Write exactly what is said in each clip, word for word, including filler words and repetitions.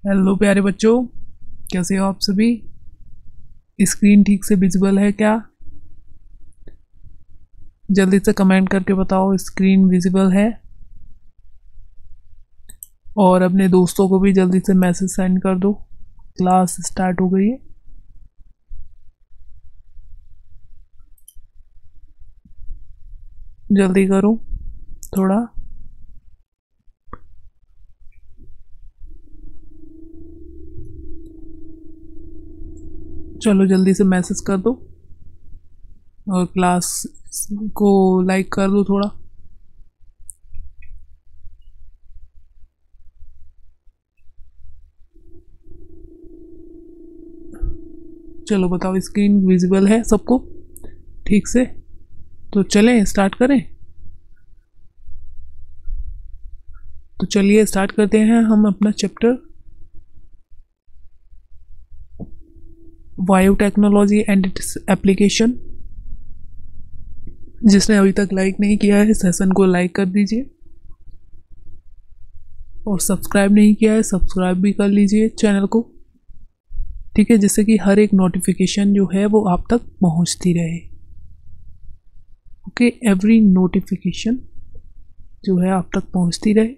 Hello प्यारे बच्चों, कैसे हो आप सभी। स्क्रीन ठीक से विजिबल है क्या? जल्दी से कमेंट करके बताओ स्क्रीन विजिबल है। और अपने दोस्तों को भी जल्दी से मैसेज सेंड कर दो, क्लास स्टार्ट हो गई है। जल्दी करो थोड़ा। चलो जल्दी से मैसेज कर दो और क्लास को लाइक कर दो थोड़ा। चलो बताओ स्क्रीन विजिबल है सबको ठीक से? तो चलें स्टार्ट करें। तो चलिए स्टार्ट करते हैं हम अपना chapter biotechnology and its application. जिसने अभी तक लाइक नहीं किया है सेशन को लाइक कर दीजिए और सब्सक्राइब नहीं किया है सब्सक्राइब भी कर लीजिए चैनल को, ठीक है, जिससे कि हर एक नोटिफिकेशन जो है वो आप तक पहुंचती रहे। ओके, एवरी नोटिफिकेशन जो है आप तक पहुंचती रहे।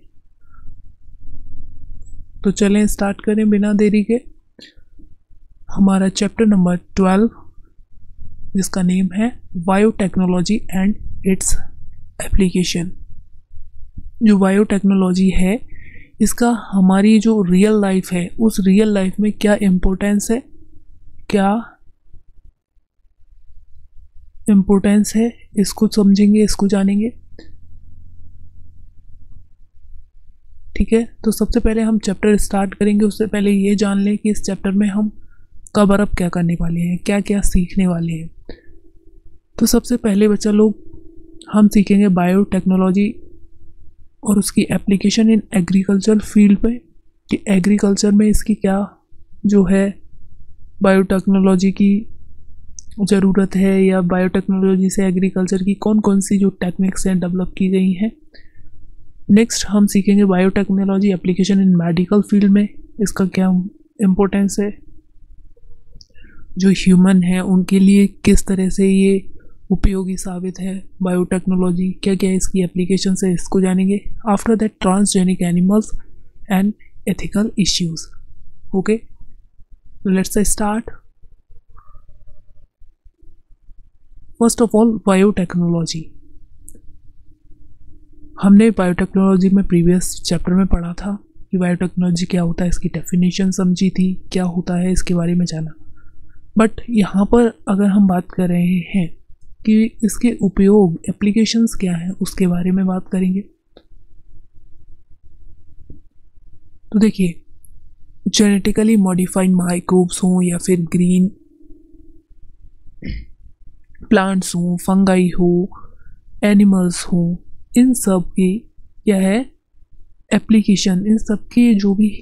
तो चलें स्टार्ट करें बिना देरी के। हमारा चैप्टर नंबर ट्वेल्व जिसका नेम है बायोटेक्नोलॉजी एंड इट्स एप्लीकेशन। जो बायोटेक्नोलॉजी है इसका हमारी जो रियल लाइफ है उस रियल लाइफ में क्या इम्पोर्टेंस है, क्या इम्पोर्टेंस है, इसको समझेंगे, इसको जानेंगे। ठीक है, तो सबसे पहले हम चैप्टर स्टार्ट करेंगे उससे पहले ये जान लें कि इस चैप्टर में हम कब और अब क्या करने वाले हैं, क्या क्या सीखने वाले हैं। तो सबसे पहले बच्चा लोग हम सीखेंगे बायोटेक्नोलॉजी और उसकी एप्लीकेशन इन एग्रीकल्चर फील्ड में, कि एग्रीकल्चर में इसकी क्या जो है बायोटेक्नोलॉजी की ज़रूरत है, या बायोटेक्नोलॉजी से एग्रीकल्चर की कौन कौन सी जो टेक्निक्स हैं डेवलप की गई हैं। नेक्स्ट हम सीखेंगे biotechnology application in medical field में, इसका क्या इम्पोर्टेंस है, जो ह्यूमन है उनके लिए किस तरह से ये उपयोगी साबित है बायोटेक्नोलॉजी, क्या क्या इसकी एप्लीकेशन है, इसको जानेंगे। After that transgenic animals and ethical issues. Okay, let's start. First of all biotechnology. हमने बायोटेक्नोलॉजी में प्रीवियस चैप्टर में पढ़ा था कि बायोटेक्नोलॉजी क्या होता है, इसकी डेफिनेशन समझी थी, क्या होता है इसके बारे में जाना। बट यहाँ पर अगर हम बात कर रहे हैं कि इसके उपयोग एप्लीकेशंस क्या हैं उसके बारे में बात करेंगे। तो देखिए, जेनेटिकली मॉडिफाइड माइक्रोब्स हों या फिर ग्रीन प्लांट्स हों, फंगाई हो, एनिमल्स हों, इन सब की क्या है एप्लीकेशन, इन सब की जो भी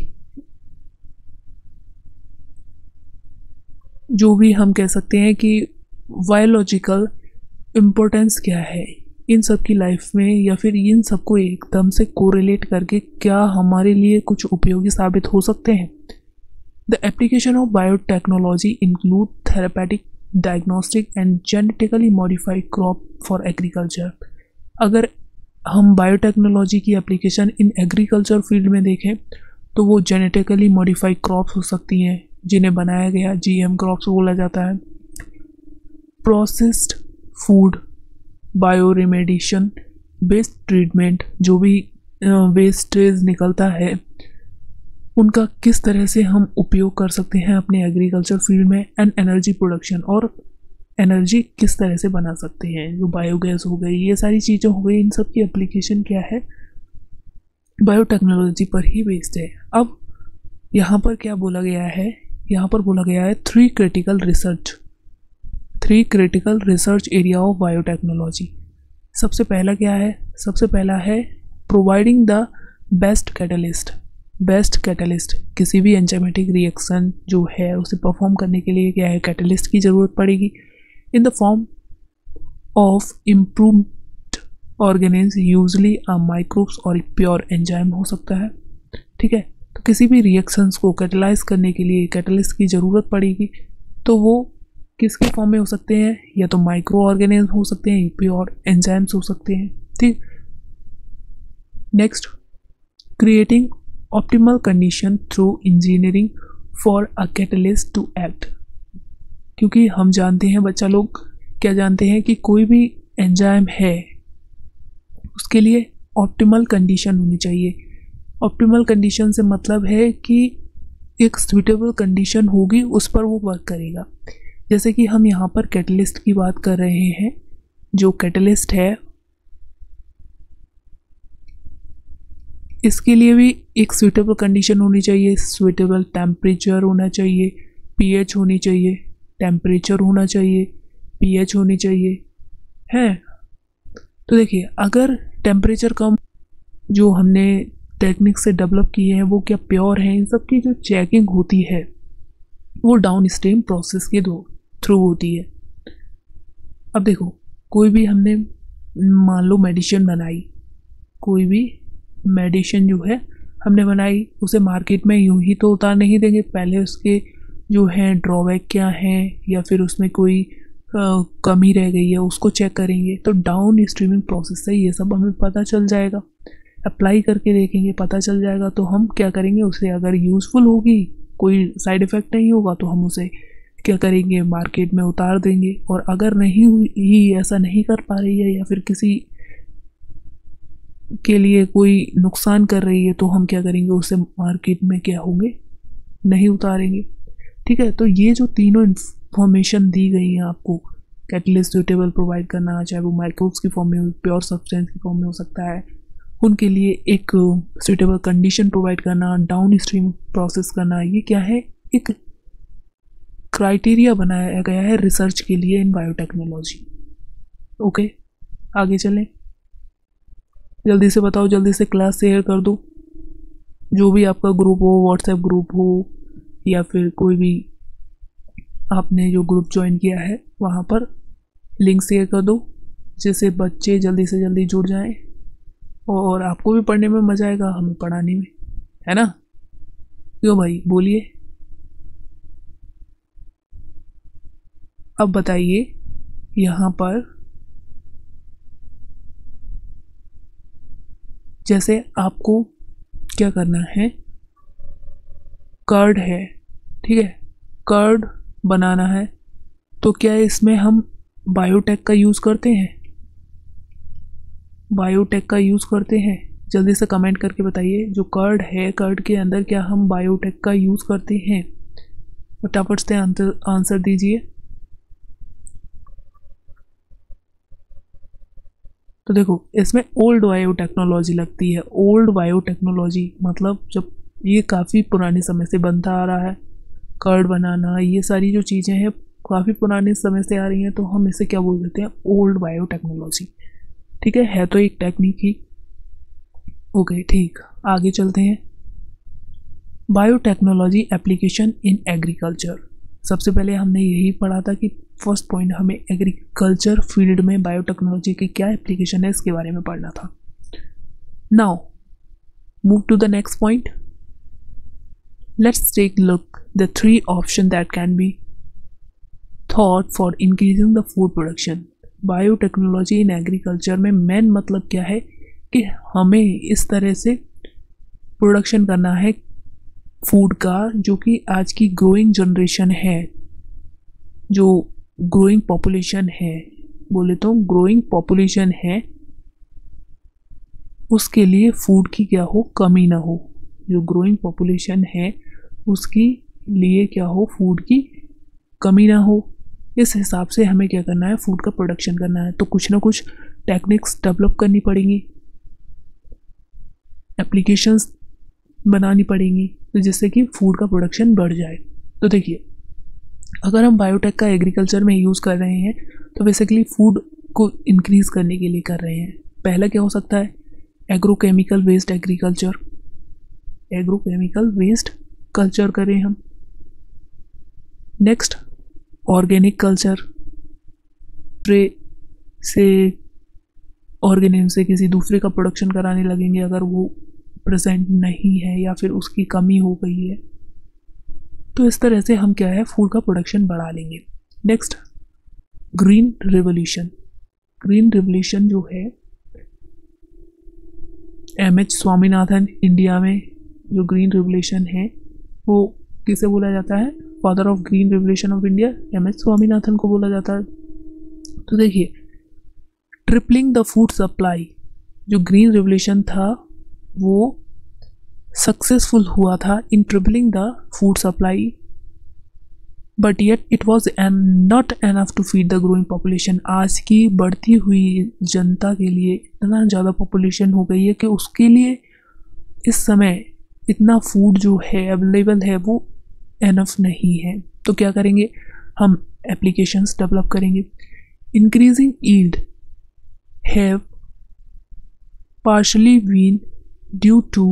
जो भी हम कह सकते हैं कि बायोलॉजिकल इम्पोर्टेंस क्या है इन सब की लाइफ में, या फिर इन सबको एकदम से कोरिलेट करके क्या हमारे लिए कुछ उपयोगी साबित हो सकते हैं। The application of biotechnology include therapeutic, diagnostic and genetically modified crop for agriculture. अगर हम बायोटेक्नोलॉजी की एप्लीकेशन इन एग्रीकल्चर फील्ड में देखें तो वो जेनेटिकली मॉडिफाइड क्रॉप्स हो सकती हैं जिन्हें बनाया गया जीएम क्रॉप्स बोला जाता है। Processed food, bioremediation, waste treatment, जो भी वेस्टेज निकलता है उनका किस तरह से हम उपयोग कर सकते हैं अपने एग्रीकल्चर फील्ड में। एंड एनर्जी प्रोडक्शन, और एनर्जी किस तरह से बना सकते हैं, जो बायोगैस हो गई, ये सारी चीज़ें हो गई, इन सब की एप्लीकेशन क्या है बायोटेक्नोलॉजी पर ही बेस्ड है। अब यहाँ पर क्या बोला गया है, यहाँ पर बोला गया है three critical research three critical research area of biotechnology. सबसे पहला क्या है, सबसे पहला है providing the best catalyst. Best catalyst, किसी भी एंजाइमेटिक रिएक्शन जो है उसे परफॉर्म करने के लिए क्या है कैटलिस्ट की ज़रूरत पड़ेगी, in the form of improved organism, usually a microbes और प्योर एंजाइम हो सकता है। ठीक है, तो किसी भी रिएक्शंस को कैटलाइज करने के लिए कैटलिस्ट की ज़रूरत पड़ेगी, तो वो किसके फॉर्म में हो सकते हैं, या तो माइक्रो ऑर्गेनिज्म हो सकते हैं, प्योर एंजाइम्स हो सकते हैं। ठीक। Next, creating optimal condition through engineering for a catalyst to act. क्योंकि हम जानते हैं, बच्चा लोग क्या जानते हैं कि कोई भी एंजाइम है उसके लिए ऑप्टिमल कंडीशन होनी चाहिए। ऑप्टिमल कंडीशन से मतलब है कि एक सुइटेबल कंडीशन होगी, उस पर वो वर्क करेगा। जैसे कि हम यहाँ पर कैटलिस्ट की बात कर रहे हैं। जो कैटलिस्ट है इसके लिए भी एक सुइटेबल कंडीशन होनी चाहिए, सुइटेबल टेम्परेचर होना चाहिए, पीएच होनी चाहिए, टेम्परेचर होना चाहिए, पीएच होनी चाहिए है। तो देखिए, अगर टेम्परेचर कम, जो हमने टेक्निक से डेवलप किए हैं वो क्या प्योर हैं, इन सब की जो चेकिंग होती है वो डाउन स्ट्रीम प्रोसेस के थ्रू होती है। अब देखो, कोई भी हमने मान लो मेडिसिन बनाई, कोई भी मेडिसिन जो है हमने बनाई, उसे मार्केट में यूं ही तो उतार नहीं देंगे, पहले उसके जो है ड्रॉबैक क्या हैं या फिर उसमें कोई आ, कमी रह गई है उसको चेक करेंगे। तो डाउन स्ट्रीमिंग प्रोसेस से ये सब हमें पता चल जाएगा, अप्लाई करके देखेंगे, पता चल जाएगा। तो हम क्या करेंगे, उसे अगर यूज़फुल होगी, कोई साइड इफ़ेक्ट नहीं होगा, तो हम उसे क्या करेंगे, मार्केट में उतार देंगे। और अगर नहीं हुई, ऐसा नहीं कर पा रही है या फिर किसी के लिए कोई नुकसान कर रही है, तो हम क्या करेंगे, उसे मार्केट में क्या होंगे, नहीं उतारेंगे। ठीक है। तो ये जो तीनों इंफॉर्मेशन दी गई है आपको, कैटलिस्ट सुटेबल प्रोवाइड करना, चाहे वो माइक्रोब्स की फॉर्म में हो, प्योर सब्सटेंस की फॉर्म में हो सकता है, उनके लिए एक सुटेबल कंडीशन प्रोवाइड करना, डाउन स्ट्रीम प्रोसेस करना, ये क्या है, एक क्राइटेरिया बनाया गया है रिसर्च के लिए इन बायोटेक्नोलॉजी। ओके, आगे चलें। जल्दी से बताओ, जल्दी से क्लास शेयर कर दो। जो भी आपका ग्रुप हो, व्हाट्सएप ग्रुप हो या फिर कोई भी आपने जो ग्रुप ज्वाइन किया है वहाँ पर लिंक शेयर कर दो, जिससे बच्चे जल्दी से जल्दी जुड़ जाएं और आपको भी पढ़ने में मज़ा आएगा, हमें पढ़ाने में, है ना। क्यों भाई, बोलिए। अब बताइए, यहाँ पर जैसे आपको क्या करना है, कर्ड है, ठीक है, कर्ड बनाना है, तो क्या इसमें हम बायोटेक का यूज़ करते हैं, बायोटेक का यूज़ करते हैं? जल्दी से कमेंट करके बताइए। जो कर्ड है, कर्ड के अंदर क्या हम बायोटेक का यूज़ करते हैं? फटाफट से आंसर दीजिए। तो देखो, इसमें ओल्ड बायोटेक्नोलॉजी लगती है। ओल्ड बायोटेक्नोलॉजी मतलब जब ये काफ़ी पुराने समय से बनता आ रहा है, कर्ड बनाना, ये सारी जो चीज़ें हैं काफ़ी पुराने समय से आ रही हैं, तो हम इसे क्या बोल देते हैं, ओल्ड बायोटेक्नोलॉजी। ठीक है है तो एक टेक्निक ही। ओके, ठीक, आगे चलते हैं। Biotechnology application in agriculture. सबसे पहले हमने यही पढ़ा था कि फर्स्ट पॉइंट हमें एग्रीकल्चर फील्ड में बायोटेक्नोलॉजी की क्या एप्लीकेशन है इसके बारे में पढ़ना था। Now move to the next point. Let's take look the three option that can be thought for increasing the food production. Biotechnology in agriculture में मेन मतलब क्या है कि हमें इस तरह से प्रोडक्शन करना है फूड का, जो कि आज की ग्रोइंग जनरेशन है, जो ग्रोइंग पॉपुलेशन है, बोले तो ग्रोइंग पॉपुलेशन है, उसके लिए फूड की क्या हो, कमी ना हो। जो ग्रोइंग पॉपुलेशन है उसकी लिए क्या हो, फूड की कमी ना हो। इस हिसाब से हमें क्या करना है, फूड का प्रोडक्शन करना है। तो कुछ ना कुछ टेक्निक्स डेवलप करनी पड़ेंगी, एप्लीकेशंस बनानी पड़ेंगी, तो जिससे कि फूड का प्रोडक्शन बढ़ जाए। तो देखिए, अगर हम बायोटेक का एग्रीकल्चर में यूज़ कर रहे हैं तो बेसिकली फूड को इंक्रीज़ करने के लिए कर रहे हैं। पहला क्या हो सकता है, agrochemical waste agriculture, agrochemical waste culture करें हम। नेक्स्ट, ऑर्गेनिक कल्चर, ट्रे से ऑर्गेनिज्म से किसी दूसरे का प्रोडक्शन कराने लगेंगे, अगर वो प्रेजेंट नहीं है या फिर उसकी कमी हो गई है, तो इस तरह से हम क्या है फूड का प्रोडक्शन बढ़ा लेंगे। Next, green revolution. Green revolution जो है एम एच स्वामीनाथन, इंडिया में जो ग्रीन रिवॉल्यूशन है वो किसे बोला जाता है? Father of green revolution of India M H Swaminathan को बोला जाता है। तो देखिए, ट्रिपलिंग द फूड सप्लाई, जो ग्रीन रिवॉल्यूशन था वो सक्सेसफुल हुआ था in tripling the food supply, but yet it was an not enough to feed the growing population. आज की बढ़ती हुई जनता के लिए इतना ज़्यादा पॉपुलेशन हो गई है कि उसके लिए इस समय इतना फूड जो है अवेलेबल है वो एनफ नहीं है। तो क्या करेंगे हम? एप्लीकेशंस डेवलप करेंगे। Increasing yield have partially been due to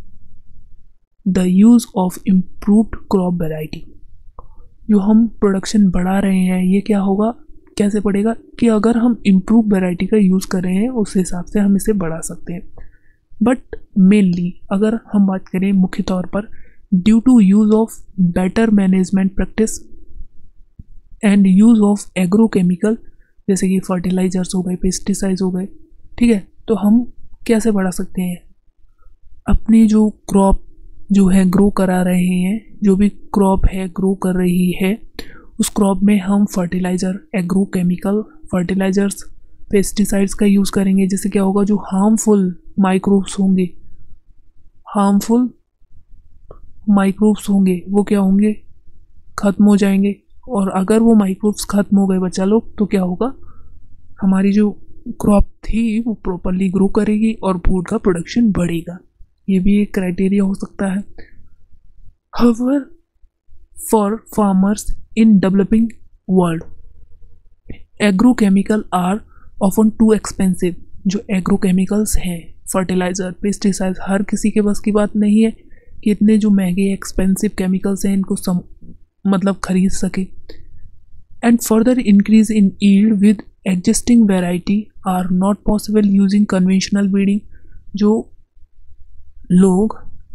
the use of improved crop variety. जो हम प्रोडक्शन बढ़ा रहे हैं ये क्या होगा, कैसे पड़ेगा कि अगर हम इम्प्रूव वैरायटी का यूज़ कर रहे हैं उस हिसाब से हम इसे बढ़ा सकते हैं। बट मेनली अगर हम बात करें मुख्य तौर पर, due to use of better management practice and use of agrochemical, जैसे कि फर्टिलाइजर्स हो गए, पेस्टिसाइड्स हो गए, ठीक है। तो हम कैसे बढ़ा सकते हैं? अपनी जो क्रॉप जो है ग्रो करा रहे हैं, जो भी क्रॉप है ग्रो कर रही है, उस क्रॉप में हम फर्टिलाइज़र, एग्रोकेमिकल फर्टिलाइजर्स, पेस्टिसाइड्स का यूज़ करेंगे, जिससे क्या होगा, जो हार्मफुल माइक्रोब्स होंगे हार्मफुल माइक्रोब्स होंगे वो क्या होंगे, ख़त्म हो जाएंगे। और अगर वो माइक्रोब्स ख़त्म हो गए बच्चा लोग, तो क्या होगा, हमारी जो क्रॉप थी वो प्रॉपरली ग्रो करेगी और फूड का प्रोडक्शन बढ़ेगा। ये भी एक क्राइटेरिया हो सकता है। However, for farmers in developing world, agrochemical are often too expensive। जो एग्रोकेमिकल्स हैं, फर्टिलाइज़र, पेस्टिसाइड्स, हर किसी के बस की बात नहीं है कि इतने जो महंगे एक्सपेंसिव केमिकल्स हैं इनको सम मतलब खरीद सके। And further increase in yield with existing variety are not possible using conventional breeding. जो लोग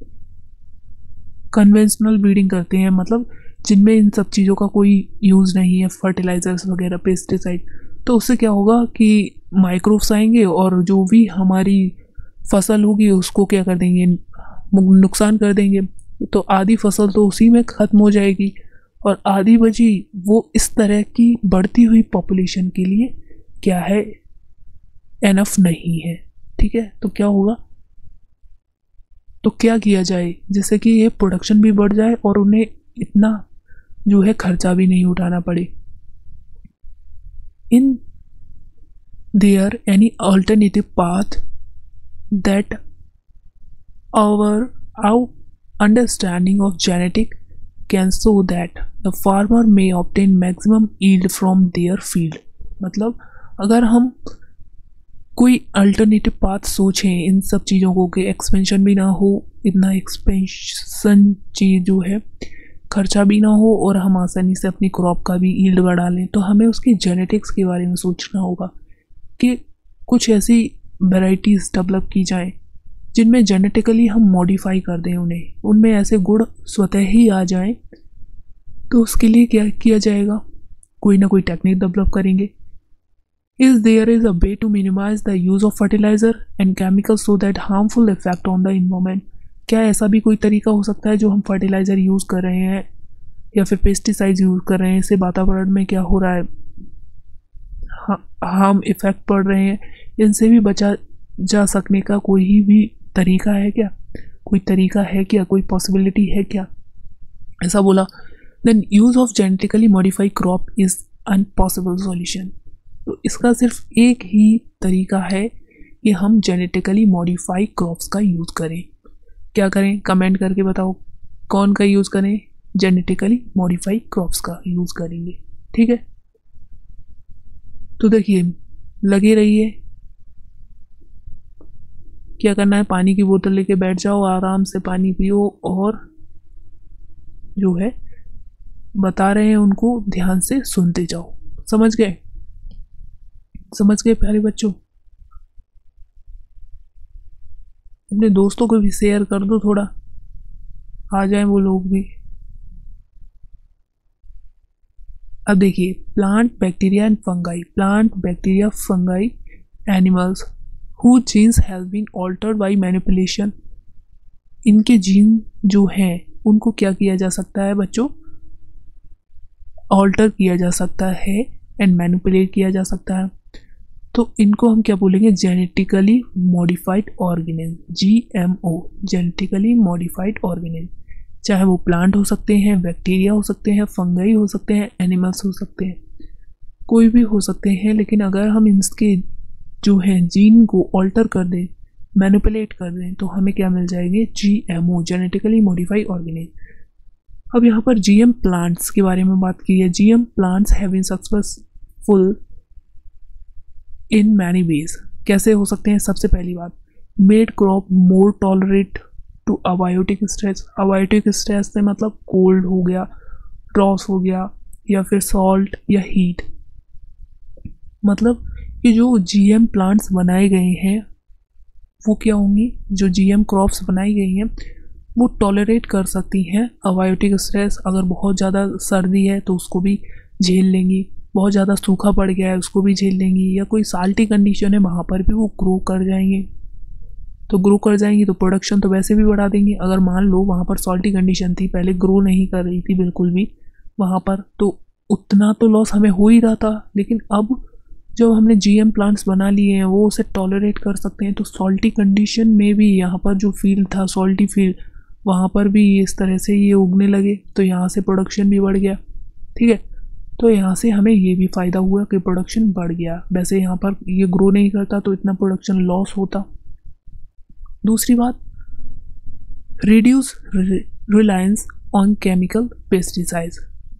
कन्वेंशनल ब्रीडिंग करते हैं, मतलब जिनमें इन सब चीज़ों का कोई यूज़ नहीं है, फर्टिलाइजर्स वगैरह, पेस्टिसाइड, तो उससे क्या होगा कि माइक्रोब्स आएंगे और जो भी हमारी फसल होगी उसको क्या कर देंगे, नुकसान कर देंगे। तो आधी फसल तो उसी में ख़त्म हो जाएगी और आधी बची वो इस तरह की बढ़ती हुई पॉपुलेशन के लिए क्या है, एनफ नहीं है, ठीक है। तो क्या होगा, तो क्या किया जाए जिससे कि ये प्रोडक्शन भी बढ़ जाए और उन्हें इतना जो है खर्चा भी नहीं उठाना पड़े। In there any alternative path that our our understanding of genetic can so that the farmer may obtain maximum yield from their field. मतलब अगर हम कोई अल्टरनेटिव पाथ सोचें इन सब चीज़ों को कि एक्सपेंशन भी ना हो, इतना एक्सपेंशन चीज़ जो है खर्चा भी ना हो और हम आसानी से अपनी क्रॉप का भी यील्ड बढ़ा लें, तो हमें उसकी जेनेटिक्स के बारे में सोचना होगा कि कुछ ऐसी वैराइटीज़ डेवलप की जाएं जिनमें जेनेटिकली हम मॉडिफाई कर दें उन्हें, उनमें ऐसे गुण स्वतः ही आ जाएं। तो उसके लिए क्या किया जाएगा, कोई ना कोई टेक्निक डेवलप करेंगे। Is there is a way to minimize the use of fertilizer and chemicals so that harmful effect on the environment? क्या ऐसा भी कोई तरीका हो सकता है जो हम फर्टिलाइज़र यूज़ कर रहे हैं या फिर पेस्टिसाइड्स यूज़ कर रहे हैं, इससे वातावरण में क्या हो रहा है, हार्म इफ़ेक्ट पड़ रहे हैं, इनसे भी बचा जा सकने का कोई भी तरीका है क्या, कोई तरीका है क्या, कोई पॉसिबिलिटी है क्या? ऐसा बोला। Then use of genetically modify crop is unpossible solution. तो इसका सिर्फ एक ही तरीका है कि हम जेनेटिकली मॉडिफाई क्रॉप्स का यूज़ करें। क्या करें, कमेंट करके बताओ कौन का यूज़ करें, जेनेटिकली मॉडिफाई क्रॉप्स का यूज़ करेंगे, ठीक है। तो देखिए, लगे रहिए, क्या करना है, पानी की बोतल लेके बैठ जाओ, आराम से पानी पियो और जो है बता रहे हैं उनको ध्यान से सुनते जाओ। समझ गए, समझ गए प्यारे बच्चों? अपने दोस्तों को भी शेयर कर दो, थोड़ा आ जाए वो लोग भी। अब देखिए, plant bacteria and fungi. Plant bacteria fungi animals who genes have been altered by manipulation. इनके जीन जो हैं उनको क्या किया जा सकता है बच्चों, ऑल्टर किया जा सकता है एंड मैनिपुलेट किया जा सकता है। तो इनको हम क्या बोलेंगे, genetically modified organism, G M O, genetically modified organism. चाहे वो प्लांट हो सकते हैं, बैक्टीरिया हो सकते हैं, फंगाई हो सकते हैं, एनिमल्स हो सकते हैं, कोई भी हो सकते हैं। लेकिन अगर हम इसके जो है जीन को ऑल्टर कर दें, मैनिपुलेट कर दें, तो हमें क्या मिल जाएंगे, G M O, genetically modified organism. अब यहाँ पर जीएम प्लांट्स के बारे में बात की है। GM plants have been successful in many ways. कैसे हो सकते हैं, सबसे पहली बात, made crop more tolerate to abiotic stress. Abiotic stress से मतलब कोल्ड हो गया, ड्रॉस हो गया, या फिर सॉल्ट या हीट। मतलब कि जो जीएम प्लांट्स बनाए गए हैं वो क्या होंगी, जो जीएम क्रॉप्स बनाई गई हैं वो टॉलरेट कर सकती हैं अबायोटिक स्ट्रेस। अगर बहुत ज़्यादा सर्दी है तो उसको भी झेल लेंगी, बहुत ज़्यादा सूखा पड़ गया है उसको भी झेल लेंगी, या कोई साल्टी कंडीशन है वहाँ पर भी वो ग्रो कर जाएंगे। तो ग्रो कर जाएंगी तो प्रोडक्शन तो वैसे भी बढ़ा देंगी। अगर मान लो वहाँ पर सॉल्टी कंडीशन थी, पहले ग्रो नहीं कर रही थी बिल्कुल भी वहाँ पर, तो उतना तो लॉस हमें हो ही रहा था। लेकिन अब जब हमने जीएम प्लांट्स बना लिए हैं वो उसे टॉलरेट कर सकते हैं। तो सॉल्टी कंडीशन में भी यहाँ पर जो फील्ड था, सॉल्टी फील्ड, वहाँ पर भी इस तरह से ये उगने लगे, तो यहाँ से प्रोडक्शन भी बढ़ गया। ठीक है, तो यहाँ से हमें ये भी फ़ायदा हुआ कि प्रोडक्शन बढ़ गया। वैसे यहाँ पर ये ग्रो नहीं करता तो इतना प्रोडक्शन लॉस होता। दूसरी बात, reduce reliance on chemical pesticides,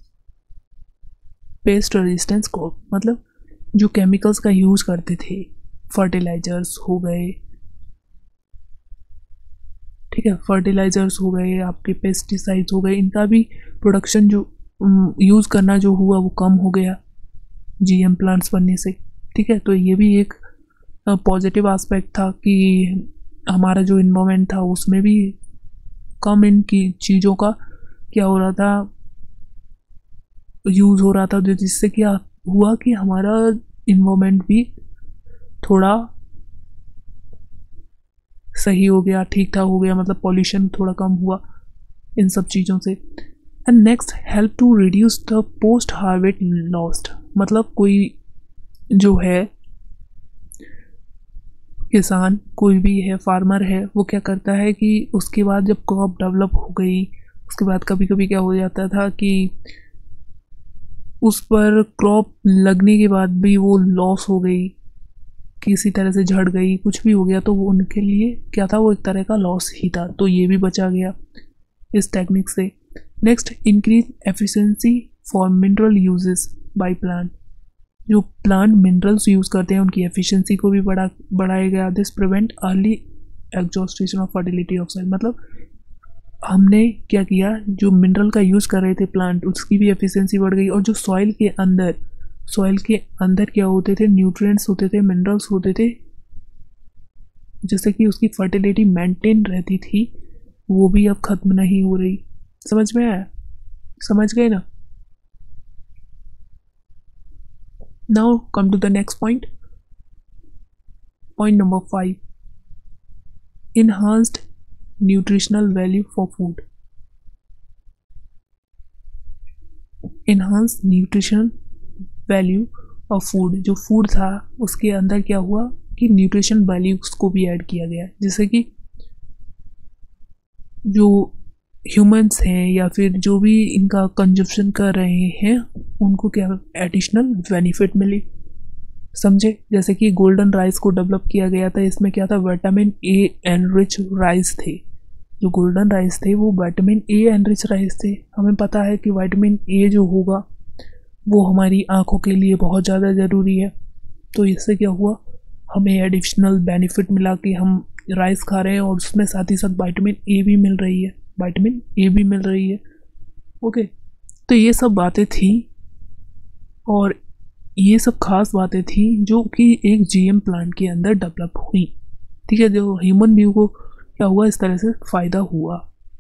pest resistance को, मतलब जो केमिकल्स का यूज़ करते थे, फर्टिलाइजर्स हो गए, ठीक है, फर्टिलाइजर्स हो गए, आपके पेस्टिसाइड्स हो गए, इनका भी प्रोडक्शन जो यूज़ करना जो हुआ वो कम हो गया जीएम प्लांट्स बनने से। ठीक है, तो ये भी एक पॉजिटिव एस्पेक्ट था कि हमारा जो इन्वायरमेंट था उसमें भी कम इनकी चीज़ों का क्या हो रहा था, यूज़ हो रहा था, जिससे क्या हुआ कि हमारा इन्वायरमेंट भी थोड़ा सही हो गया, ठीक ठाक हो गया, मतलब पॉल्यूशन थोड़ा कम हुआ इन सब चीज़ों से। And next, help to reduce the post harvest lost. मतलब कोई जो है किसान, कोई भी है, फार्मर है, वो क्या करता है कि उसके बाद जब क्रॉप डेवलप हो गई, उसके बाद कभी कभी क्या हो जाता था कि उस पर क्रॉप लगने के बाद भी वो लॉस हो गई, किसी तरह से झड़ गई, कुछ भी हो गया, तो वो उनके लिए क्या था, वो एक तरह का लॉस ही था। तो ये भी बचा गया इस टेक्निक से। Next, increase efficiency for mineral uses by plant. जो प्लांट मिनरल्स यूज़ करते हैं उनकी एफिशिएंसी को भी बढ़ा बढ़ाया गया। This prevent early exhaustion of fertility of soil. मतलब हमने क्या किया, जो मिनरल का यूज़ कर रहे थे प्लांट, उसकी भी एफिशिएंसी बढ़ गई। और जो सॉइल के अंदर सॉइल के अंदर क्या होते थे, न्यूट्रिएंट्स होते थे, मिनरल्स होते थे, जैसे कि उसकी फर्टिलिटी मेंटेन रहती थी, वो भी अब ख़त्म नहीं हो रही। समझ में आया, समझ गए ना। Now come to the next point, point number five, enhanced nutritional value for food। enhanced nutritional value of food, जो फूड था उसके अंदर क्या हुआ कि न्यूट्रिशन वैल्यूज को भी ऐड किया गया, जैसे कि जो ह्यूमंस हैं या फिर जो भी इनका कंजप्शन कर रहे हैं उनको क्या एडिशनल बेनिफिट मिली। समझे, जैसे कि गोल्डन राइस को डेवलप किया गया था, इसमें क्या था, विटामिन ए एनरिच राइस थे। जो गोल्डन राइस थे वो विटामिन ए एनरिच राइस थे। हमें पता है कि विटामिन ए जो होगा वो हमारी आँखों के लिए बहुत ज़्यादा ज़रूरी है। तो इससे क्या हुआ, हमें एडिशनल बेनिफिट मिला कि हम राइस खा रहे हैं और उसमें साथ ही साथ विटामिन ए भी मिल रही है, विटामिन ए भी मिल रही है। ओके, तो ये सब बातें थी और ये सब खास बातें थी जो कि एक जीएम प्लांट के अंदर डेवलप हुई। ठीक है, जो ह्यूमन व्यू को क्या हुआ, इस तरह से फायदा हुआ।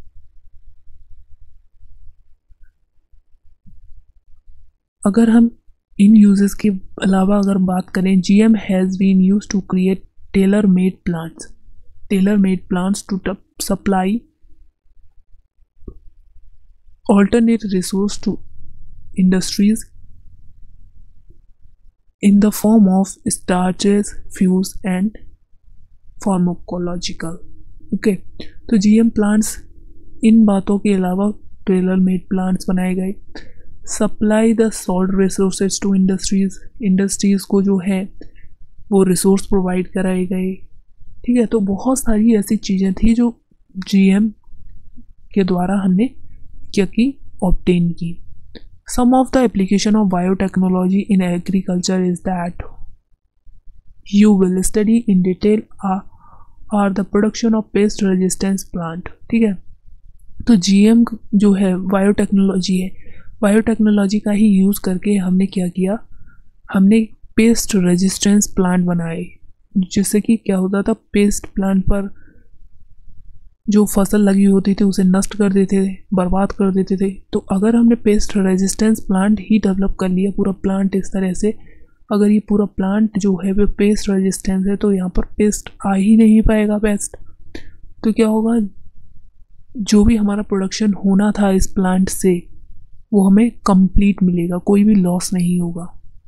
अगर हम इन यूजेस के अलावा अगर बात करें, GM has been used to create tailor made plants tailor made plants to supply alternate resource to industries in the form of starches, fuels and pharmacological. Okay, तो जीएम प्लांट्स इन बातों के अलावा टेलर मेड प्लांट्स बनाए गए, supply the salt resources to industries, industries को जो है वो रिसोर्स प्रोवाइड कराए गए। ठीक है, तो बहुत सारी ऐसी चीज़ें थी जो जीएम के द्वारा हमने क्या की, ऑब्टेन की। Some of the application of biotechnology in agriculture is that you will study in detail are the production of pest resistance plant. ठीक है, तो जीएम जो है बायोटेक्नोलॉजी है, बायोटेक्नोलॉजी का ही यूज़ करके हमने क्या किया, हमने पेस्ट रेजिस्टेंस प्लांट बनाए, जिससे कि क्या होता था, पेस्ट प्लांट पर जो फसल लगी होती थी उसे नष्ट कर देते थे, बर्बाद कर देते थे। तो अगर हमने पेस्ट रेजिस्टेंस प्लांट ही डेवलप कर लिया, पूरा प्लांट इस तरह से, अगर ये पूरा प्लांट जो है वो पेस्ट रेजिस्टेंस है, तो यहाँ पर पेस्ट आ ही नहीं पाएगा पेस्ट। तो क्या होगा, जो भी हमारा प्रोडक्शन होना था इस प्लांट से वो हमें कंप्लीट मिलेगा, कोई भी लॉस नहीं होगा।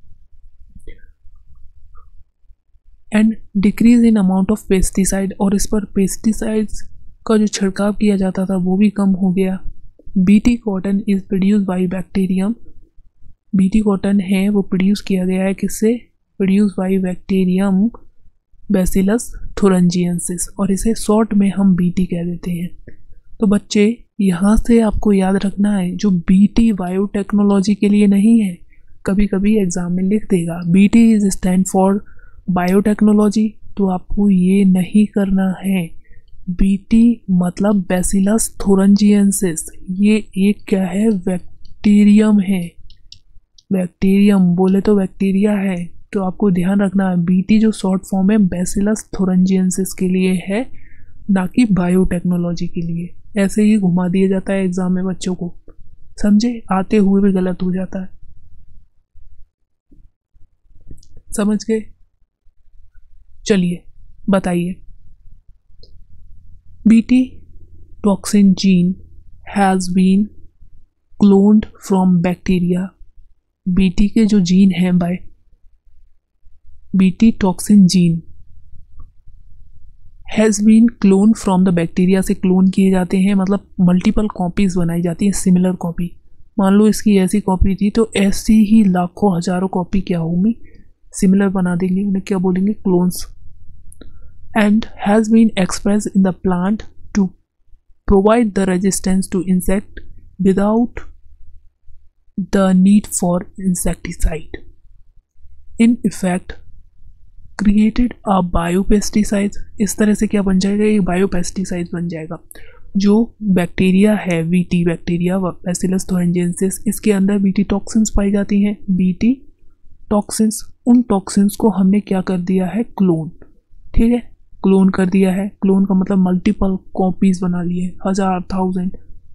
And decrease in amount of pesticide, और इस पर पेस्टिसाइड्स का जो छिड़काव किया जाता था वो भी कम हो गया। BT cotton is produce by bacterium, BT cotton है वो प्रोड्यूस किया गया है किससे, produce by bacterium bacillus thuringiensis, और इसे शॉर्ट में हम बीटी कह देते हैं। तो बच्चे यहाँ से आपको याद रखना है, जो बीटी बायोटेक्नोलॉजी के लिए नहीं है, कभी कभी एग्जाम में लिख देगा BT is stand for biotechnology, तो आपको ये नहीं करना है। बीटी मतलब बैसिलस थुरिंजिएंसिस, ये एक क्या है, बैक्टीरियम है, बैक्टीरियम बोले तो बैक्टीरिया है। तो आपको ध्यान रखना है, बीटी जो शॉर्ट फॉर्म है बैसिलस थुरिंजिएंसिस के लिए है, ना कि बायोटेक्नोलॉजी के लिए। ऐसे ही घुमा दिया जाता है एग्जाम में बच्चों को, समझे, आते हुए भी गलत हो जाता है, समझ गए। चलिए बताइए, BT toxin gene has been cloned from bacteria, BT के जो जीन हैं by BT toxin gene has been clone from the bacteria, से क्लोन किए जाते हैं, मतलब मल्टीपल कॉपीज़ बनाई जाती हैं, सिमिलर कॉपी। मान लो इसकी ऐसी कॉपी थी तो ऐसी ही लाखों हजारों कॉपी क्या होंगी, सिमिलर बना देंगे, उन्हें क्या बोलेंगे, clones. And has been expressed in the plant to provide the resistance to insect without the need for insecticide. In effect, created a biopesticide. इस तरह से क्या बन जाएगा, ये बायोपेस्टिसाइड बन जाएगा। जो बैक्टीरिया है, बीटी बैक्टीरिया बैसिलस थुरिंजिएंसिस, इसके अंदर बीटी टॉक्सिन्स पाई जाती हैं। बीटी टॉक्सिन्स, उन टॉक्सिन्स को हमने क्या कर दिया है, क्लोन। ठीक है, क्लोन कर दिया है। क्लोन का मतलब मल्टीपल कॉपीज बना लिए, हजार, थाउजेंड,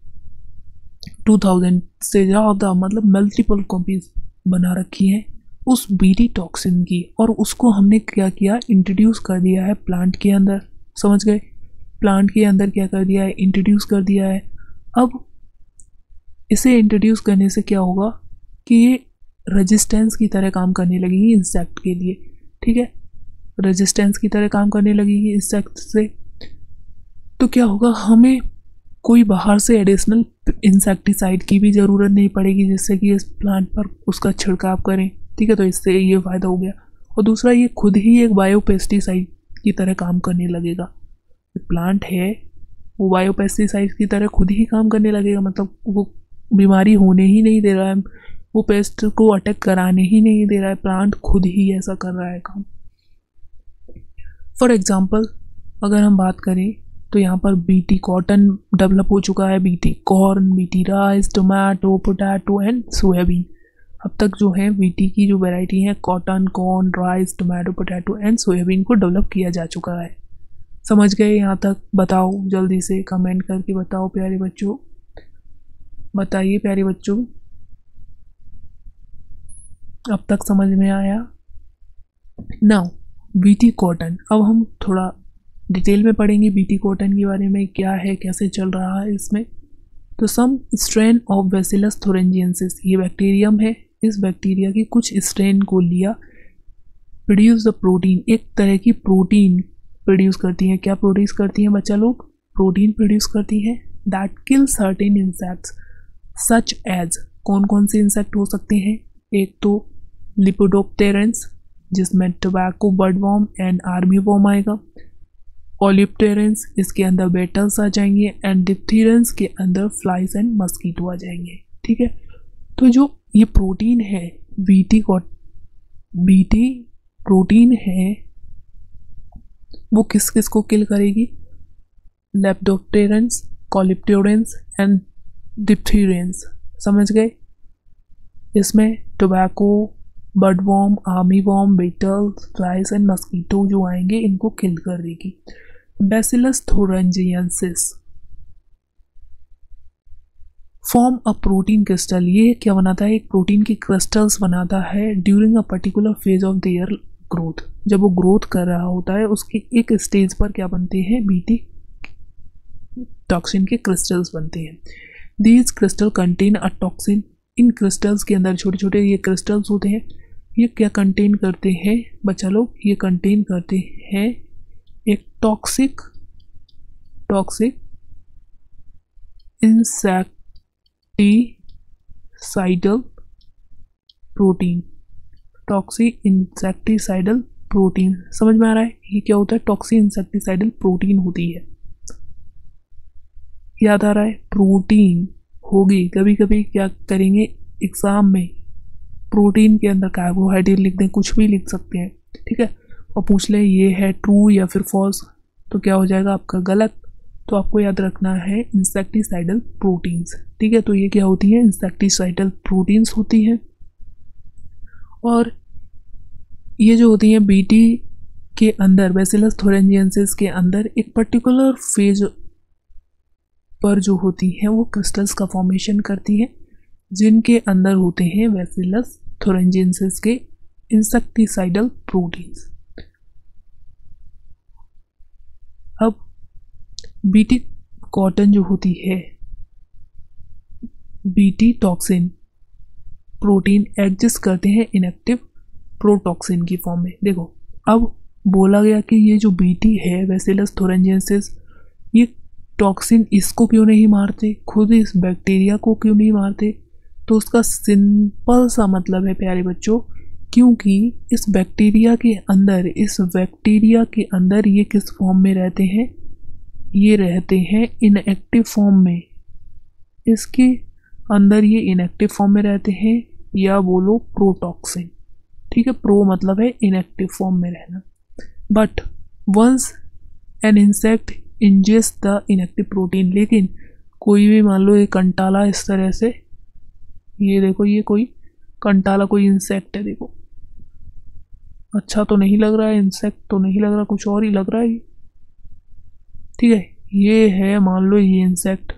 टू थाउजेंड से ज़्यादा, मतलब मल्टीपल कॉपीज बना रखी है उस बीटी टॉक्सिन की, और उसको हमने क्या किया, इंट्रोड्यूस कर दिया है प्लांट के अंदर। समझ गए, प्लांट के अंदर क्या कर दिया है, इंट्रोड्यूस कर दिया है। अब इसे इंट्रोड्यूस करने से क्या होगा कि ये रेजिस्टेंस की तरह काम करने लगेगी इंसेक्ट के लिए। ठीक है, रेजिस्टेंस की तरह काम करने लगेगी इंसेक्ट से, तो क्या होगा, हमें कोई बाहर से एडिशनल इंसेक्टिसाइड की भी ज़रूरत नहीं पड़ेगी जिससे कि इस प्लांट पर उसका छिड़काव करें। ठीक है, तो इससे ये फ़ायदा हो गया। और दूसरा, ये खुद ही एक बायोपेस्टिसाइड की तरह काम करने लगेगा। प्लांट है वो बायोपेस्टिसाइड की तरह खुद ही काम करने लगेगा, मतलब वो बीमारी होने ही नहीं दे रहा है, वो पेस्ट को अटैक कराने ही नहीं दे रहा है, प्लांट खुद ही ऐसा कर रहा है काम। फॉर एग्ज़ाम्पल अगर हम बात करें तो यहाँ पर बीटी कॉटन डेवलप हो चुका है, BT corn, BT rice, tomato, potato and soybean. अब तक जो है बीटी की जो वैरायटी है, cotton, corn, rice, tomato, potato and soybean को डेवलप किया जा चुका है। समझ गए यहाँ तक? बताओ जल्दी से कमेंट करके बताओ प्यारे बच्चों, बताइए प्यारे बच्चों, अब तक समझ में आया? नाउ बीटी कॉटन, अब हम थोड़ा डिटेल में पढ़ेंगे बीटी कॉटन के बारे में, क्या है, कैसे चल रहा है इसमें। तो some strain of bacillus thuringiensis, ये बैक्टीरियम है, इस बैक्टीरिया की कुछ स्ट्रेन को लिया, प्रोड्यूस द प्रोटीन, एक तरह की प्रोटीन प्रोड्यूस करती हैं। क्या प्रोड्यूस करती हैं बच्चा लोग? प्रोटीन प्रोड्यूस करती हैं that kill certain insects such as, कौन कौन से इंसेक्ट हो सकते हैं? एक तो लिपोडोप्टेरेंस जिसमें tobacco budworm and army worm आएगा, ओलिप्टेरेंस इसके अंदर बेटल्स आ जाएंगे, एंड डिप्थीरेंस के अंदर फ्लाइज एंड मस्कीटो आ जाएंगे। ठीक है, तो जो ये प्रोटीन है बीटी को बीटी प्रोटीन है वो किस किस को किल करेगी? Lepidopterans, coleopterans and dipterans. समझ गए? इसमें tobacco, budworm, army worm, beetles, flies and mosquito जो आएंगे इनको किल कर देगी। Bacillus thuringiensis form a protein crystal, ये क्या बनाता है? एक प्रोटीन की क्रिस्टल्स बनाता है during a particular phase of their growth, जब वो ग्रोथ कर रहा होता है उसके एक स्टेज पर क्या बनते हैं? बीटी टॉक्सिन के क्रिस्टल्स बनते हैं। These crystal contain a toxin, इन क्रिस्टल्स के अंदर छोटे छोटे ये क्रिस्टल्स होते हैं, ये क्या कंटेन करते हैं बच्चा लोग? ये कंटेन करते हैं एक toxic toxic insecticidal protein, toxic insecticidal protein. समझ में आ रहा है? ये क्या होता है? टॉक्सिक इंसेक्टिसाइडल प्रोटीन होती है। याद आ रहा है? प्रोटीन होगी, कभी कभी क्या करेंगे एग्जाम में प्रोटीन के अंदर कार्बोहाइड्रेट लिख दें, कुछ भी लिख सकते हैं। ठीक है, और पूछ ले ये है ट्रू या फिर फॉल्स, तो क्या हो जाएगा आपका? गलत। तो आपको याद रखना है इंसेक्टिसाइडल प्रोटीन्स। ठीक है, तो ये क्या होती है? इंसेक्टिसाइडल प्रोटीन्स होती हैं। और ये जो होती हैं बीटी के अंदर, बैसिलस थोरेंजिएंसिस के अंदर एक पर्टिकुलर फेज पर जो होती हैं वो क्रिस्टल्स का फॉर्मेशन करती हैं, जिनके अंदर होते हैं बैसिलस थोरेंजिएंसिस के इंसेक्टिसाइडल प्रोटीन्स। अब बीटी कॉटन जो होती है, बीटी टॉक्सिन प्रोटीन एग्जिस्ट करते हैं इनएक्टिव प्रोटॉक्सिन की फॉर्म में। देखो, अब बोला गया कि ये जो बीटी है बैसिलस थोरेंजिएंसिस, ये टॉक्सिन इसको क्यों नहीं मारते, खुद इस बैक्टीरिया को क्यों नहीं मारते? तो उसका सिंपल सा मतलब है प्यारे बच्चों, क्योंकि इस बैक्टीरिया के अंदर इस बैक्टीरिया के अंदर ये किस फॉर्म में रहते हैं? ये रहते हैं इनएक्टिव फॉर्म में। इसके अंदर ये इनएक्टिव फॉर्म में रहते हैं, या बोलो प्रोटॉक्सिन। ठीक है, प्रो मतलब है इनएक्टिव फॉर्म में रहना। But once an insect ingest the inactive protein, लेकिन कोई भी मान लो ये कंटाला इस तरह से, ये देखो ये कोई कंटाला कोई इंसेक्ट है, देखो अच्छा तो नहीं लग रहा है, इंसेक्ट तो नहीं लग रहा, कुछ और ही लग रहा है। ठीक है, ये है मान लो ये इंसेक्ट,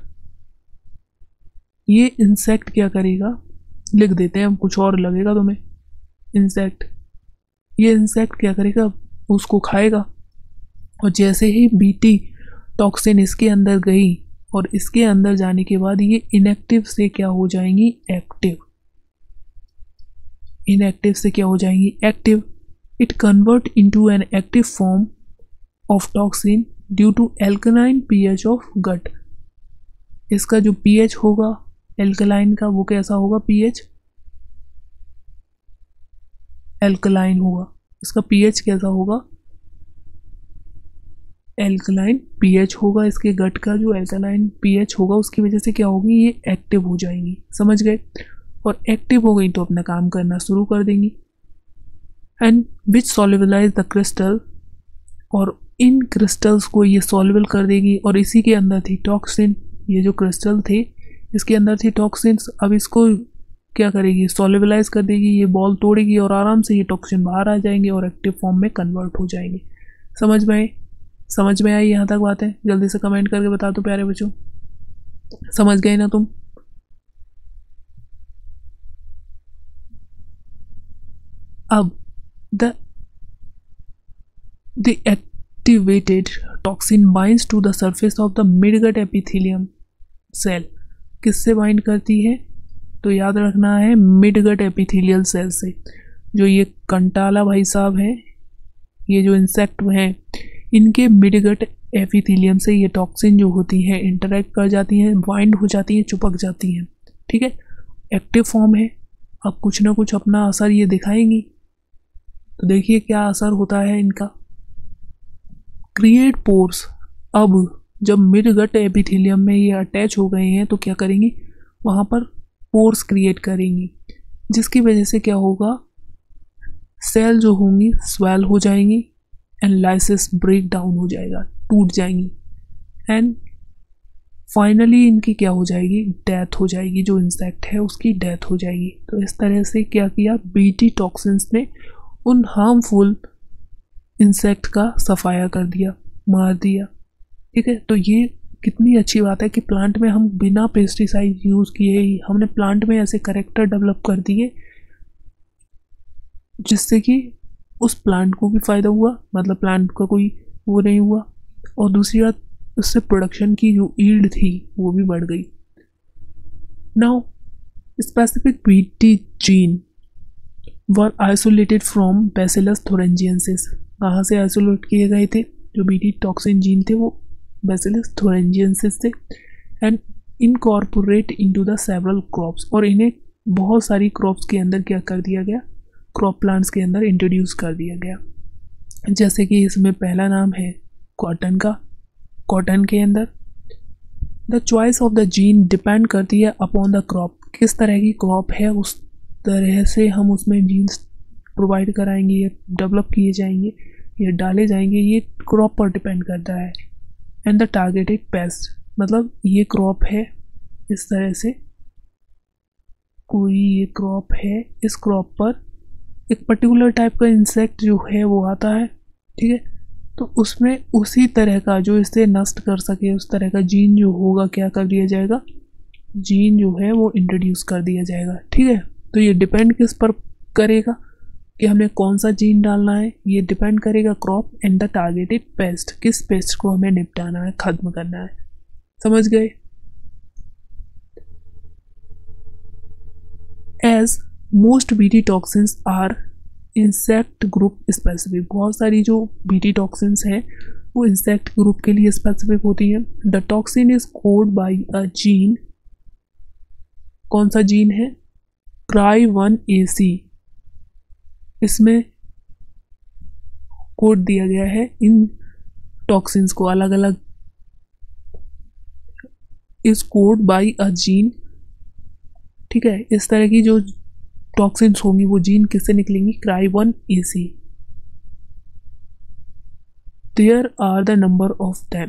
ये इंसेक्ट क्या करेगा? लिख देते हैं हम, कुछ और लगेगा तुम्हें। इंसेक्ट, ये इंसेक्ट क्या करेगा? उसको खाएगा, और जैसे ही बीटी टॉक्सिन इसके अंदर गई और इसके अंदर जाने के बाद ये इनएक्टिव से क्या हो जाएंगी? एक्टिव। इनएक्टिव से क्या हो जाएंगी? Active. It convert into an active form of toxin due to alkaline pH of gut. इसका जो पीएच होगा एल्कलाइन का, वो कैसा होगा? पीएच एल्कलाइन होगा। इसका पीएच कैसा होगा? एल्कलाइन पीएच होगा। इसके गट का जो एल्कलाइन पीएच होगा उसकी वजह से क्या होगी? ये एक्टिव हो जाएंगी। समझ गए? और एक्टिव हो गई तो अपना काम करना शुरू कर देंगी। And which solubilize the crystal, और इन क्रिस्टल्स को ये सॉल्युबल कर देगी। और इसी के अंदर थी टॉक्सिन, ये जो क्रिस्टल थे इसके अंदर थी टॉक्सिन। अब इसको क्या करेगी? सॉल्युबलाइज कर देगी, ये बॉल तोड़ेगी और आराम से ये टॉक्सिन बाहर आ जाएंगे और एक्टिव फॉर्म में कन्वर्ट हो जाएंगे। समझ में? समझ में आई यहाँ तक बातें? जल्दी से कमेंट करके बता दो प्यारे बच्चों, समझ गए ना तुम? अब the the activated toxin binds to the surface of the midgut epithelium cell. किससे बाइंड करती है? तो याद रखना है मिडगट एपिथेलियल सेल से। जो ये कंटाला भाई साहब हैं, ये जो इंसेक्ट हैं, इनके मिडगट एपिथेलियम से ये टॉक्सिन जो होती है इंटरेक्ट कर जाती हैं, बाइंड हो जाती हैं, चिपक जाती हैं। ठीक है, एक्टिव फॉर्म है। अब कुछ ना कुछ अपना असर ये दिखाएंगी। तो देखिए क्या असर होता है इनका। Create pores. अब जब मिडगट एपिथेलियम में ये अटैच हो गए हैं तो क्या करेंगी, वहाँ पर पोर्स क्रिएट करेंगी, जिसकी वजह से क्या होगा, सेल जो होंगी स्वेल हो जाएंगी एंड लाइसिस ब्रेक डाउन हो जाएगा, टूट जाएंगी एंड फाइनली इनकी क्या हो जाएगी, डेथ हो जाएगी। जो इंसेक्ट है उसकी डेथ हो जाएगी। तो इस तरह से क्या किया, बीटी टॉक्सिन्स ने उन हार्मफुल इंसेक्ट का सफाया कर दिया, मार दिया। ठीक है, तो ये कितनी अच्छी बात है कि प्लांट में हम बिना पेस्टिसाइड यूज़ किए ही हमने प्लांट में ऐसे करेक्टर डेवलप कर दिए जिससे कि उस प्लांट को भी फ़ायदा हुआ, मतलब प्लांट का कोई वो नहीं हुआ, और दूसरी बात उससे प्रोडक्शन की जो ईल्ड थी वो भी बढ़ गई। Now specific BT gene were isolated from bacillus thuringiensis. कहाँ से आइसोलेट किए गए थे? जो बीटी टॉक्सिन जीन थे वो बैसिलस थोरेंजियंसिस थे and incorporate into the several crops. और इन्हें बहुत सारी क्रॉप्स के अंदर क्या कर दिया गया, क्रॉप प्लांट्स के अंदर इंट्रोड्यूस कर दिया गया। जैसे कि इसमें पहला नाम है कॉटन का। कॉटन के अंदर the choice of the gene depend करती है अपॉन द क्रॉप। किस तरह की क्रॉप है उस तरह से हम उसमें जीन्स प्रोवाइड कराएंगे, ये डेवलप किए जाएंगे, ये डाले जाएंगे, ये क्रॉप पर डिपेंड करता है। एंड द टारगेटेड पेस्ट, मतलब ये क्रॉप है इस तरह से, कोई ये क्रॉप है, इस क्रॉप पर एक पर्टिकुलर टाइप का इंसेक्ट जो है वो आता है। ठीक है, तो उसमें उसी तरह का जो इसे नष्ट कर सके उस तरह का जीन जो होगा क्या कर दिया जाएगा, जीन जो है वो इंट्रोड्यूस कर दिया जाएगा। ठीक है, तो ये डिपेंड किस पर करेगा कि हमें कौन सा जीन डालना है, ये डिपेंड करेगा crop and the targeted pest, किस पेस्ट को हमें निपटाना है, खत्म करना है। समझ गए? As most BT toxins are insect group specific. बहुत सारी जो बीटी टॉक्सिन्स हैं वो इंसेक्ट ग्रुप के लिए स्पेसिफिक होती हैं। The toxin is code by a gene. कौन सा जीन है? Cry one A C. इसमें कोड दिया गया है इन टॉक्सिन्स को अलग अलग, is code by a gene. ठीक है, इस तरह की जो टॉक्सिन्स होंगी वो जीन किससे निकलेंगी, cry one A C. There are the number of them.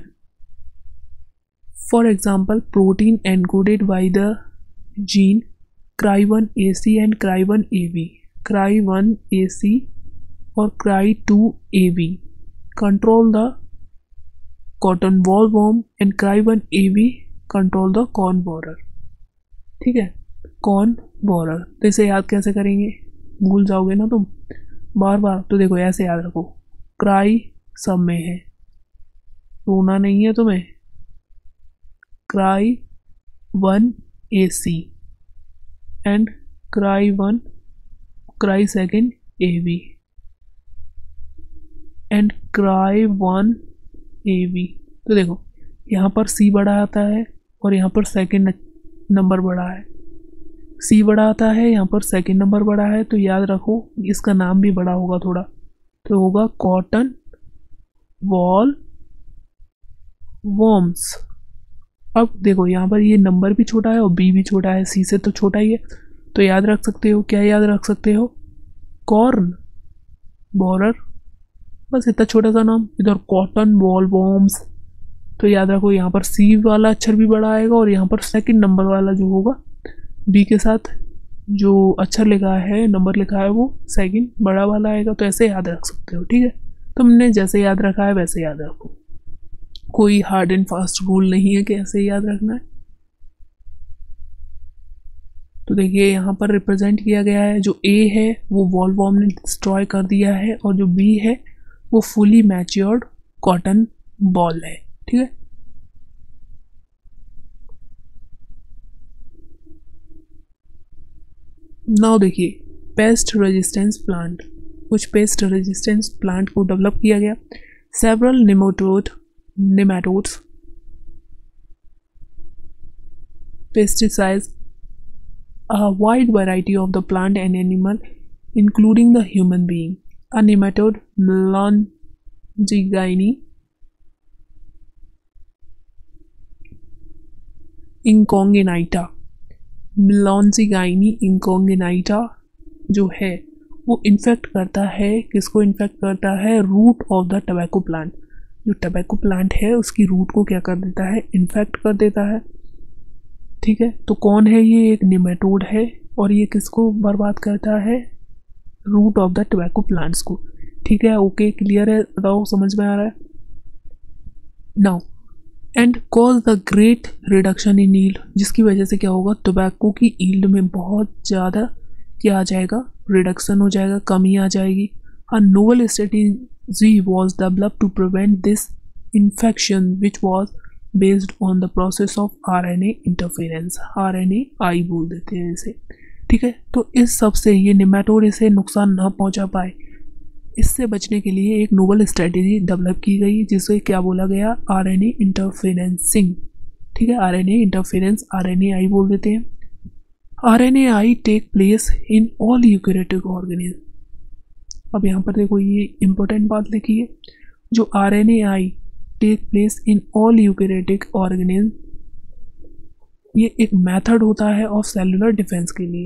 For example protein encoded by the gene cry one A C and cry one A B. Cry one A C और cry two A B control the cotton bollworm and cry one A B control the corn borer. ठीक है, corn borer. तो इसे याद कैसे करेंगे, भूल जाओगे ना तुम बार बार। तो देखो ऐसे याद रखो, क्राई सब में है, रोना नहीं है तुम्हें। Cry one A C and cry one cry second A B and cry one A B. तो देखो यहाँ पर सी बड़ा आता है और यहाँ पर सेकेंड नंबर बड़ा है। सी बड़ा आता है, यहाँ पर सेकेंड नंबर बड़ा है। तो याद रखो इसका नाम भी बड़ा होगा थोड़ा, तो होगा कॉटन वॉल वॉर्म्स। अब देखो यहाँ पर ये नंबर भी छोटा है और बी भी छोटा है, सी से तो छोटा ही है। तो याद रख सकते हो, क्या याद रख सकते हो, कॉर्न बोरर, बस इतना छोटा सा नाम। इधर कॉटन वॉल वॉर्म्स, तो याद रखो यहाँ पर सी वाला अक्षर भी बड़ा आएगा और यहाँ पर सेकंड नंबर वाला जो होगा बी के साथ जो अक्षर लिखा है, नंबर लिखा है, वो सेकंड बड़ा वाला आएगा। तो ऐसे याद रख सकते हो। ठीक है, तुमने जैसे याद रखा है वैसे याद रखो। कोई हार्ड एंड फास्ट रूल नहीं है कि ऐसे याद रखना है। तो देखिए यहाँ पर रिप्रेजेंट किया गया है, जो ए है वो वॉलवॉर्म ने डिस्ट्रॉय कर दिया है और जो बी है वो फुली मैच्योर्ड कॉटन बॉल है। ठीक है, नाउ देखिए पेस्ट रेजिस्टेंस प्लांट, कुछ पेस्ट रेजिस्टेंस प्लांट को डेवलप किया गया। Several nematode nematodes pesticides a wide variety of the plant and animal including the human being. A nematode Melanzigine incongenita Melanzigine incongenita जो है वो इन्फेक्ट करता है, किसको इन्फेक्ट करता है? Root of the tobacco plant. जो टबैको प्लांट है उसकी रूट को क्या कर देता है? इन्फेक्ट कर देता है। ठीक है, तो कौन है ये? एक निमेटोड है और ये किसको बर्बाद करता है? Root of the tobacco plants को। ठीक है, ओके, क्लियर है? बताओ समझ में आ रहा है? Now and cause the great reduction in yield, जिसकी वजह से क्या होगा? टबैको की ईल्ड में बहुत ज़्यादा क्या आ जाएगा? रिडक्शन हो जाएगा, कमी आ जाएगी। A novel strategy was developed to prevent this infection, which was based on the process of R N A interference। R N A I बोल देते हैं इसे। ठीक है, तो इस सब से ये निमेटोड इसे नुकसान ना पहुंचा पाए, इससे बचने के लिए एक नोवेल स्ट्रेटेजी डेवलप की गई, जिसे क्या बोला गया? R N A interferencing. ठीक है, R N A interference, R N A I बोल देते हैं। R N A I take place in all eukaryotic organism. अब यहाँ पर देखो ये इंपॉर्टेंट बात लिखी है, जो R N A I take place in all eukaryotic organism, ये एक मेथड होता है ऑफ सेलुलर डिफेंस के लिए।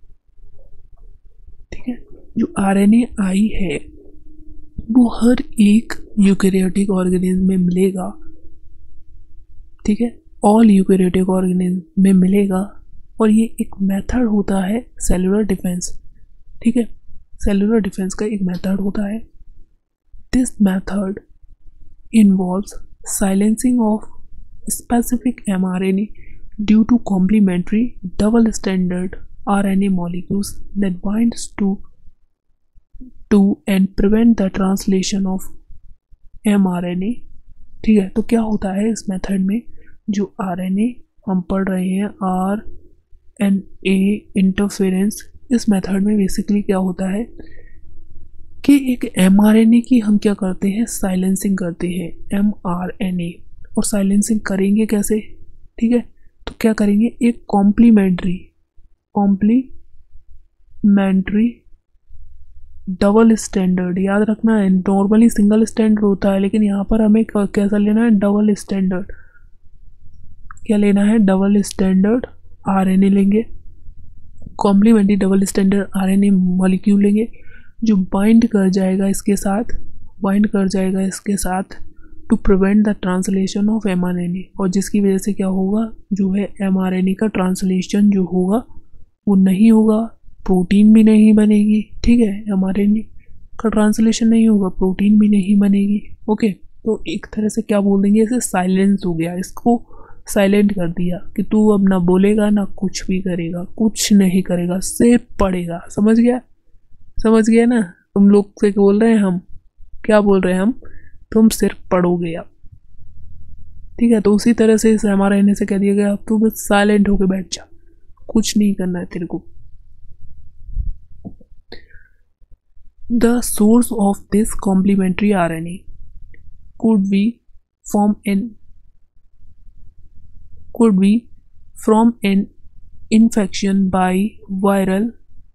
ठीक है, जो आर एन ए आई है वो हर एक यूकैरियोटिक ऑर्गेनिज्म में मिलेगा। ठीक है, ऑल यूकैरियोटिक ऑर्गेनिज्म में मिलेगा और ये एक मेथड होता है सेलुलर डिफेंस। ठीक है, सेलुलर डिफेंस का एक मेथड होता है। This method involves silencing of specific M R N A due to complementary double standard R N A molecules that binds to to and prevent the translation of M R N A. ठीक है, तो क्या होता है इस method में? जो R N ए हम पढ़ रहे हैं, आर एन ए इंटरफेरेंस, इस मेथड में बेसिकली क्या होता है कि एक एम आर एन ए की हम क्या करते हैं? साइलेंसिंग करते हैं, एम आर एन ए। और साइलेंसिंग करेंगे कैसे? ठीक है, तो क्या करेंगे? एक कॉम्प्लीमेंट्री कॉम्प्लीमेंट्री डबल स्टैंडर्ड, याद रखना है, नॉर्मली सिंगल स्टैंडर्ड होता है, लेकिन यहाँ पर हमें कैसा लेना है? Double standard. क्या लेना है? Double standard R N A लेंगे, complementary double standard R N A molecule लेंगे, जो बाइंड कर जाएगा इसके साथ बाइंड कर जाएगा इसके साथ to prevent the translation of M R N A. और जिसकी वजह से क्या होगा? जो है एम आर एन ए का ट्रांसलेशन जो होगा वो नहीं होगा, प्रोटीन भी नहीं बनेगी। ठीक है, एम आर एन ए का ट्रांसलेशन नहीं होगा, प्रोटीन भी नहीं बनेगी। ओके, तो एक तरह से क्या बोल देंगे? इसे साइलेंस हो गया, इसको साइलेंट कर दिया कि तू अब ना बोलेगा ना कुछ भी करेगा, कुछ नहीं करेगा, सिर्फ पढ़ेगा। समझ गया? समझ गया ना? तुम लोग से बोल रहे हैं हम, क्या बोल रहे हैं हम? तुम सिर्फ पढ़ोगे अब। ठीक है, तो उसी तरह से इस एम आर एन ए से कह दिया गया अब तू बस साइलेंट होके बैठ जा, कुछ नहीं करना है तेरे को। The source of this complementary R N A could be from an could be from an infection by viral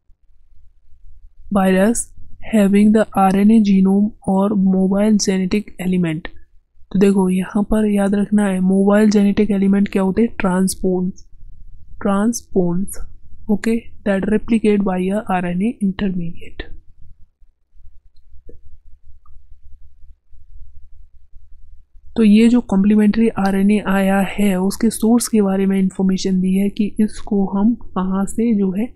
virus having the R N A genome or mobile genetic element। तो देखो यहाँ पर याद रखना है, मोबाइल जेनेटिक एलिमेंट क्या होते हैं? Transposons transposons okay, that replicate by a R N A intermediate. तो ये जो कॉम्प्लीमेंट्री आर एन ए आया है उसके सोर्स के बारे में इंफॉर्मेशन दी है कि इसको हम कहाँ से जो है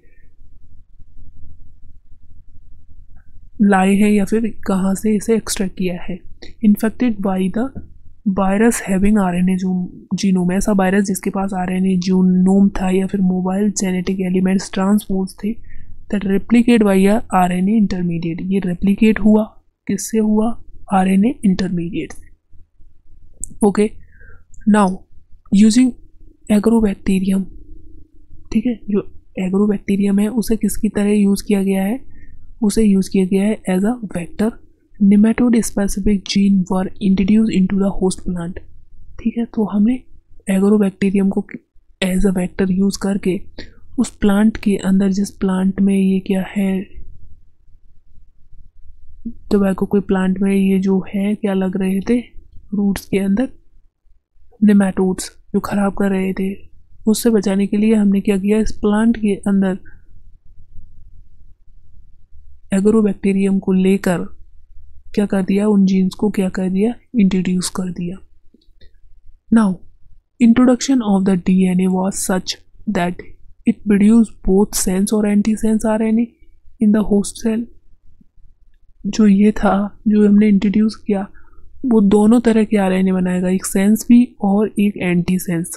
लाए हैं या फिर कहाँ से इसे एक्सट्रैक्ट किया है। Infected by the virus having RNA genome, ऐसा वायरस जिसके पास आरएनए जीनोम था या फिर मोबाइल जेनेटिक एलिमेंट्स ट्रांसपोज थे that replicate by RNA intermediate. ये रेप्लिकेट हुआ किससे हुआ? आरएनए इंटरमीडिएट से। ओके, नाउ यूजिंग एग्रोबैक्टीरियम, ठीक है, जो एग्रोबैक्टीरियम है उसे किसकी तरह यूज़ किया गया है? उसे यूज़ किया गया है as a vector. Nematode specific gene were introduce into the host plant, ठीक है। तो हमने एग्रोबैक्टीरियम को एज अ वेक्टर यूज़ करके उस प्लांट के अंदर, जिस प्लांट में ये क्या है, टोबैको कोई प्लांट में ये जो है क्या लग रहे थे रूट्स के अंदर, नेमाटोड्स जो खराब कर रहे थे, उससे बचाने के लिए हमने क्या किया, इस प्लांट के अंदर एग्रोबैक्टीरियम को लेकर क्या कर दिया, उन जीन्स को क्या कर दिया, इंट्रोड्यूस कर दिया। Now introduction of the DNA was such that it produce both sense और anti sense RNA in the host cell. जो ये था, जो हमने इंट्रोड्यूस किया, वो दोनों तरह के आरएनए बनाएगा, एक सेंस भी और एक anti sense.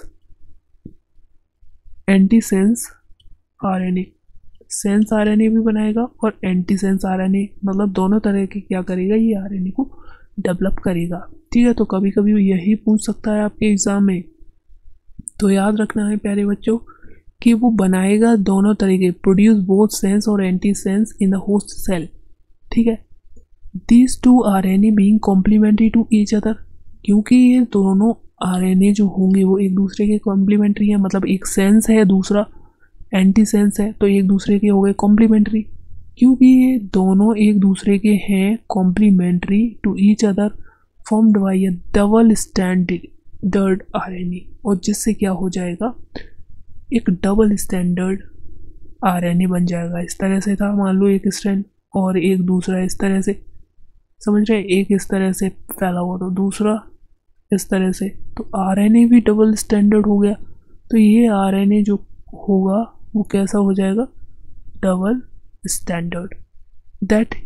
Anti sense RNA, sense RNA भी बनाएगा और एंटी सेंस आरएनए, मतलब दोनों तरह के क्या करेगा, ये आरएनए को डेवलप करेगा, ठीक है। तो कभी कभी यही पूछ सकता है आपके एग्जाम में, तो याद रखना है प्यारे बच्चों कि वो बनाएगा दोनों तरह के, प्रोड्यूस बोथ सेंस और anti sense in the host cell, ठीक है। These two RNA being complementary to each other, क्योंकि ये दोनों आरएनए जो होंगे वो एक दूसरे के कॉम्प्लीमेंट्री है, मतलब एक सेंस है दूसरा एंटी सेंस है, तो एक दूसरे के हो गए कॉम्प्लीमेंट्री। क्योंकि ये दोनों एक दूसरे के हैं complementary to each other, formed by a double standard RNA, और जिससे क्या हो जाएगा, एक डबल स्टैंडर्ड आरएनए बन जाएगा। इस तरह से था, मान लो एक स्ट्रैंड और एक दूसरा इस तरह से, समझ रहे, एक इस तरह से फैला हुआ तो दूसरा इस तरह से, तो आरएनए भी डबल स्टैंडर्ड हो गया। तो ये आरएनए जो होगा वो कैसा हो जाएगा, double standard. That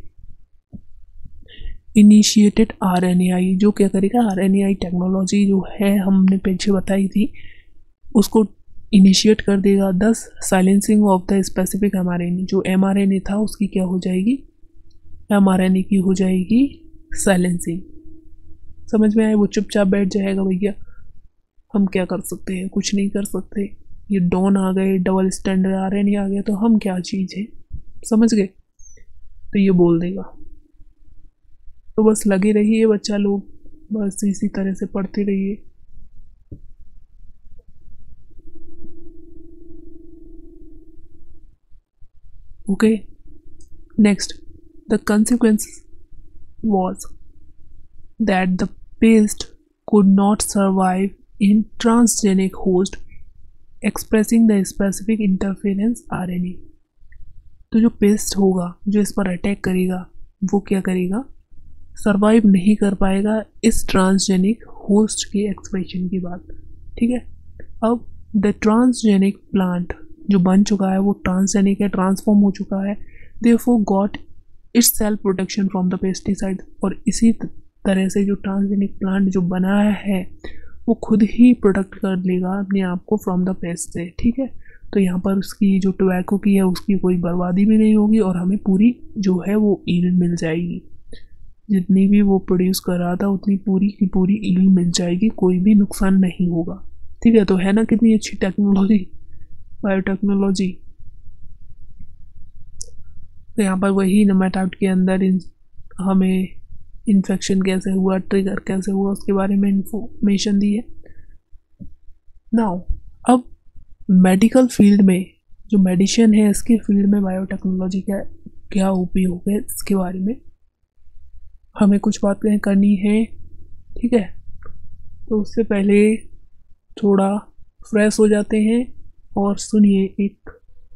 initiated RNAi, जो क्या करेगा, आरएनएआई टेक्नोलॉजी जो है हमने पीछे बताई थी, उसको इनिशिएट कर देगा। Thus silencing of the specific mRNA, जो एमआरएनए था उसकी क्या हो जाएगी, एमआरएनए की हो जाएगी साइलेंसिंग। समझ में आए, वो चुपचाप बैठ जाएगा, भैया हम क्या कर सकते हैं, कुछ नहीं कर सकते, ये डॉन आ गए, डबल स्टैंडर्ड आरएनए आ गया, तो हम क्या चीज़ है, समझ गए, तो ये बोल देगा। तो बस लगे रहिए बच्चा लोग, बस इसी तरह से पढ़ते रहिए। Okay, next, the consequence was that the paste could not survive in transgenic host expressing the specific interference RNA. तो जो पेस्ट होगा, जो इस पर अटैक करेगा, वो क्या करेगा, सरवाइव नहीं कर पाएगा इस ट्रांसजेनिक होस्ट के एक्सप्रेशन की बात, ठीक है। अब द ट्रांसजेनिक प्लांट जो बन चुका है वो ट्रांसजेनिक है, ट्रांसफॉर्म हो चुका है, therefore got its self protection from the pesticide, और इसी तरह से जो ट्रांसजेनिक प्लांट जो बना है वो खुद ही प्रोटेक्ट कर लेगा अपने आप को फ्रॉम द पेस्ट से, ठीक है। तो यहाँ पर उसकी जो टोबैको की है उसकी कोई बर्बादी भी नहीं होगी और हमें पूरी जो है वो ईल्ड मिल जाएगी, जितनी भी वो प्रोड्यूस कर रहा था उतनी पूरी की पूरी ईल्ड मिल जाएगी, कोई भी नुकसान नहीं होगा, ठीक है। तो है ना कितनी अच्छी टेक्नोलॉजी, बायोटेक्नोलॉजी। तो यहाँ पर वही नेमाटोड के अंदर इन हमें इन्फेक्शन कैसे हुआ, ट्रिगर कैसे हुआ, उसके बारे में इंफॉर्मेशन दी है। नाउ अब मेडिकल फील्ड में, जो मेडिसिन है इसके फील्ड में बायोटेक्नोलॉजी का क्या उपयोग है, इसके बारे में हमें कुछ बातें करनी है, ठीक है। तो उससे पहले थोड़ा फ्रेश हो जाते हैं और सुनिए, एक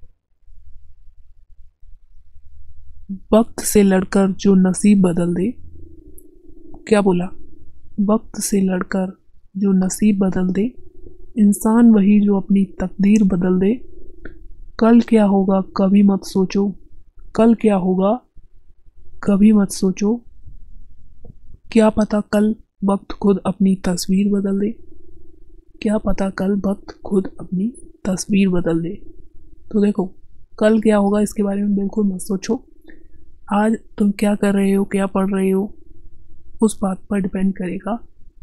वक्त से लड़कर जो नसीब बदल दे, क्या बोला, वक्त से लड़कर जो नसीब बदल दे, इंसान वही जो अपनी तकदीर बदल दे। कल क्या होगा कभी मत सोचो, कल क्या होगा कभी मत सोचो, क्या पता कल वक्त खुद अपनी तस्वीर बदल दे। क्या पता कल वक्त खुद अपनी तस्वीर बदल दे। तो देखो कल क्या होगा इसके बारे में बिल्कुल मत सोचो। आज तुम क्या कर रहे हो, क्या पढ़ रहे हो, उस बात पर डिपेंड करेगा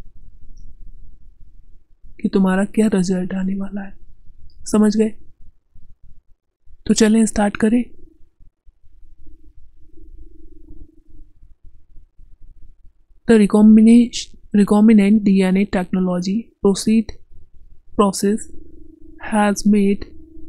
कि तुम्हारा क्या रिजल्ट आने वाला है। समझ गए? तो चलें स्टार्ट करें। The recombination recombinant D N A technology proceed process has made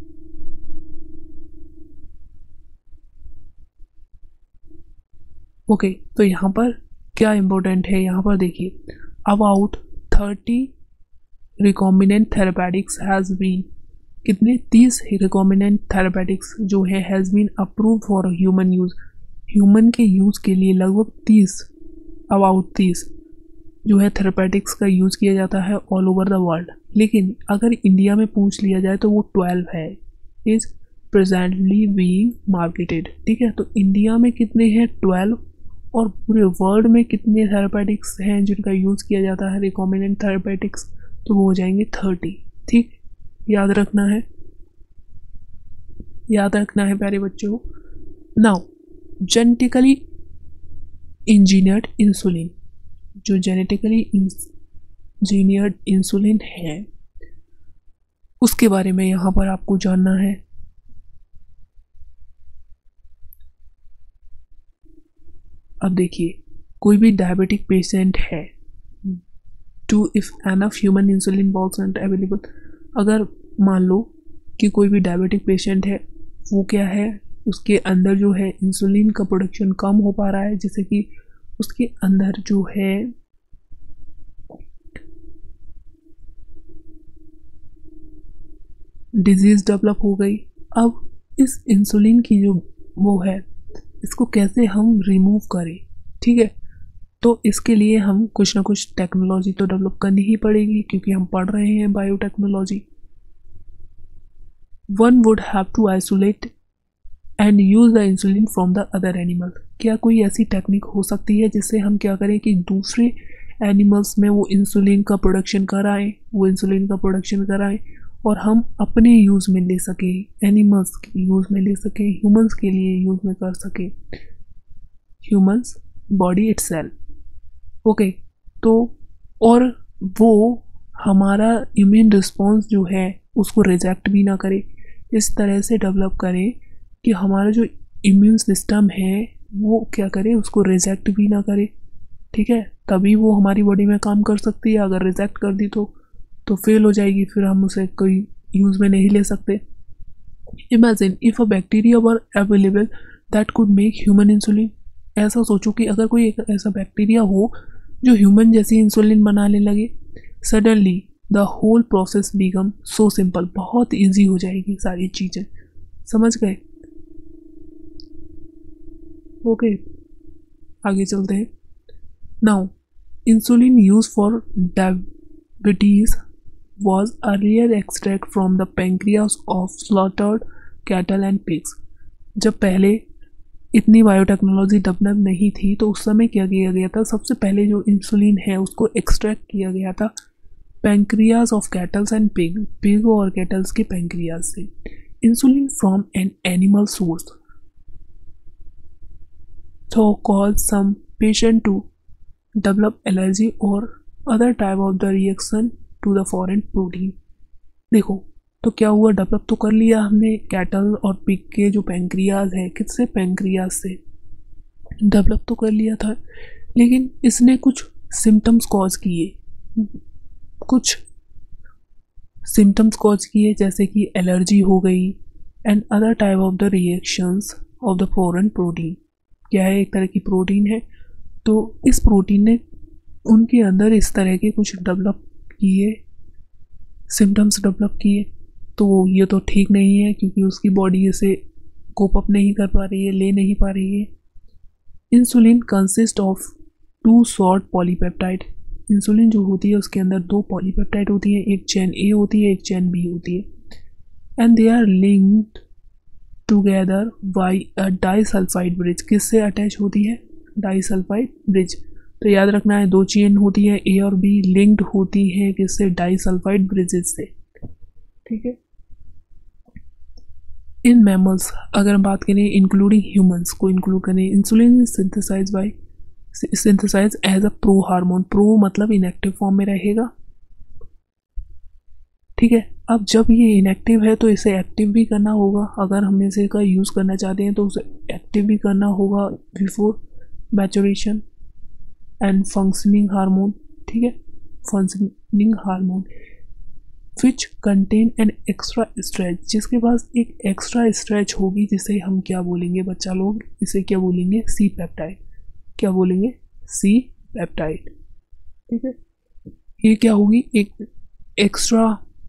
okay okay, तो यहाँ पर क्या इम्पोर्टेंट है, यहाँ पर देखिए about thirty recombinant therapeutics has been, कितने तीस रिकॉम्बिनेंट थेरेपेटिक्स जो है has been approve for human use, human के यूज़ के लिए लगभग तीस अबाउट तीस जो है थेरेपेटिक्स का यूज़ किया जाता है ऑल ओवर द वर्ल्ड। लेकिन अगर इंडिया में पूछ लिया जाए तो वो ट्वेल्व है, इज़ प्रेजेंटली बीइंग मार्केटेड। ठीक है, तो इंडिया में कितने हैं? ट्वेल्व। और पूरे वर्ल्ड में कितने थेरेपेटिक्स हैं जिनका यूज़ किया जाता है रिकॉम्बिनेंट थेरेपेटिक्स? तो वो हो जाएंगे थर्टी। ठीक, याद रखना है, याद रखना है प्यारे बच्चों। नाउ जेनेटिकली इंजीनियर्ड इंसुलिन, जो जेनेटिकली इंजीनियर्ड इंसुलिन है उसके बारे में यहाँ पर आपको जानना है। अब देखिए कोई भी डायबिटिक पेशेंट है, to if enough human insulin wasn't available, अगर मान लो कि कोई भी डायबिटिक पेशेंट है, वो क्या है उसके अंदर जो है इंसुलिन का प्रोडक्शन कम हो पा रहा है, जिससे कि उसके अंदर जो है डिजीज़ डेवलप हो गई। अब इस इंसुलिन की जो वो है इसको कैसे हम रिमूव करें? ठीक है, तो इसके लिए हम कुछ ना कुछ टेक्नोलॉजी तो डेवलप करनी ही पड़ेगी क्योंकि हम पढ़ रहे हैं biotechnology. One would have to isolate and use the insulin from the other animal. क्या कोई ऐसी टेक्निक हो सकती है जिससे हम क्या करें कि दूसरे एनिमल्स में वो इंसुलिन का प्रोडक्शन कराएं, वो इंसुलिन का प्रोडक्शन कराएं और हम अपने यूज़ में ले सकें, एनिमल्स के यूज़ में ले सकें, ह्यूमंस के लिए यूज़ में कर सकें, ह्यूमंस बॉडी इटसेल्फ। ओके, तो और वो हमारा इम्यून रिस्पॉन्स जो है उसको रिजेक्ट भी ना करे, इस तरह से डेवलप करें कि हमारा जो इम्यून सिस्टम है वो क्या करे, उसको रिजेक्ट भी ना करे। ठीक है, तभी वो हमारी बॉडी में काम कर सकती है। अगर रिजेक्ट कर दी तो तो फेल हो जाएगी, फिर हम उसे कोई यूज़ में नहीं ले सकते। Imagine if a bacteria were available that could make human insulin. ऐसा सोचो कि अगर कोई एक ऐसा बैक्टीरिया हो जो ह्यूमन जैसी इंसुलिन बनाने लगे, suddenly the whole process become so simple, बहुत ईजी हो जाएगी सारी चीज़ें। समझ गए? ओके, आगे चलते हैं। Now insulin use for diabetes was earlier extract from the pancreas of slaughtered cattle and pigs। जब पहले इतनी बायोटेक्नोलॉजी डेवलप नहीं थी तो उस समय क्या किया गया था, सबसे पहले जो इंसुलिन है उसको एक्सट्रैक्ट किया गया था pancreas of cattles and pig, pig और कैटल्स के पैंक्रियाज से। Insulin from an animal source though cause some patient to develop allergy और other type of the reaction to the foreign protein. देखो तो क्या हुआ, डेवलप तो कर लिया हमने कैटल और पिग के जो पैंक्रियाज है, किससे? पैंक्रियाज से डेवलप तो कर लिया था, लेकिन इसने कुछ सिम्टम्स कॉज किए, कुछ सिम्टम्स कॉज किए जैसे कि एलर्जी हो गई and other type of the reactions of the foreign protein. क्या है, एक तरह की प्रोटीन है, तो इस प्रोटीन ने उनके अंदर इस तरह के कुछ डेवलप किए, सिम्टम्स डेवलप किए। तो ये तो ठीक नहीं है क्योंकि उसकी बॉडी इसे कोप अप नहीं कर पा रही है, ले नहीं पा रही है। Insulin consist of two short polypeptide. Insulin जो होती है उसके अंदर दो पॉलीपेप्टाइड होती है, एक चेन ए होती है, एक चेन बी होती है, and they are linked together by a disulphide bridge. किससे अटैच होती है? Disulphide bridge. तो याद रखना है दो चेन होती है ए और बी, लिंक्ड होती है किससे, डाइसल्फाइड ब्रिजेस से, ठीक है। इन मैमल्स अगर हम बात करें इंक्लूडिंग ह्यूमंस को इंक्लूड करें, insulin is synthesise by synthesise as a pro hormone, pro मतलब इनएक्टिव फॉर्म में रहेगा, ठीक है। अब जब ये इनएक्टिव है तो इसे एक्टिव भी करना होगा, अगर हम इसे का यूज़ करना चाहते हैं तो उसे एक्टिव भी करना होगा before maturation and functioning hormone, ठीक है, functioning hormone which contain an extra stretch, जिसके पास एक एक्स्ट्रा स्ट्रेच होगी जिसे हम क्या बोलेंगे बच्चा लोग, इसे क्या बोलेंगे, सी पेप्टाइड, क्या बोलेंगे, सी पेप्टाइड, ठीक है। ये क्या होगी, एक एक्स्ट्रा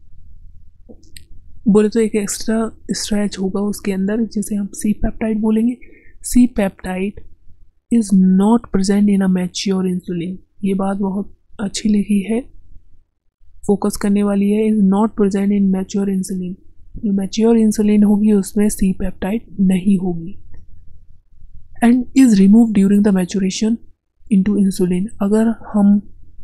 बोले तो एक एक्स्ट्रा स्ट्रेच होगा उसके अंदर जिसे हम सी पेप्टाइड बोलेंगे। C peptide is not present in a mature insulin, ये बात बहुत अच्छी लिखी है, फोकस करने वाली है, is not present in mature insulin, जो मैच्योर इंसुलिन होगी उसमें सी पेप्टाइड नहीं होगी, and is remove during the maturation into insulin, अगर हम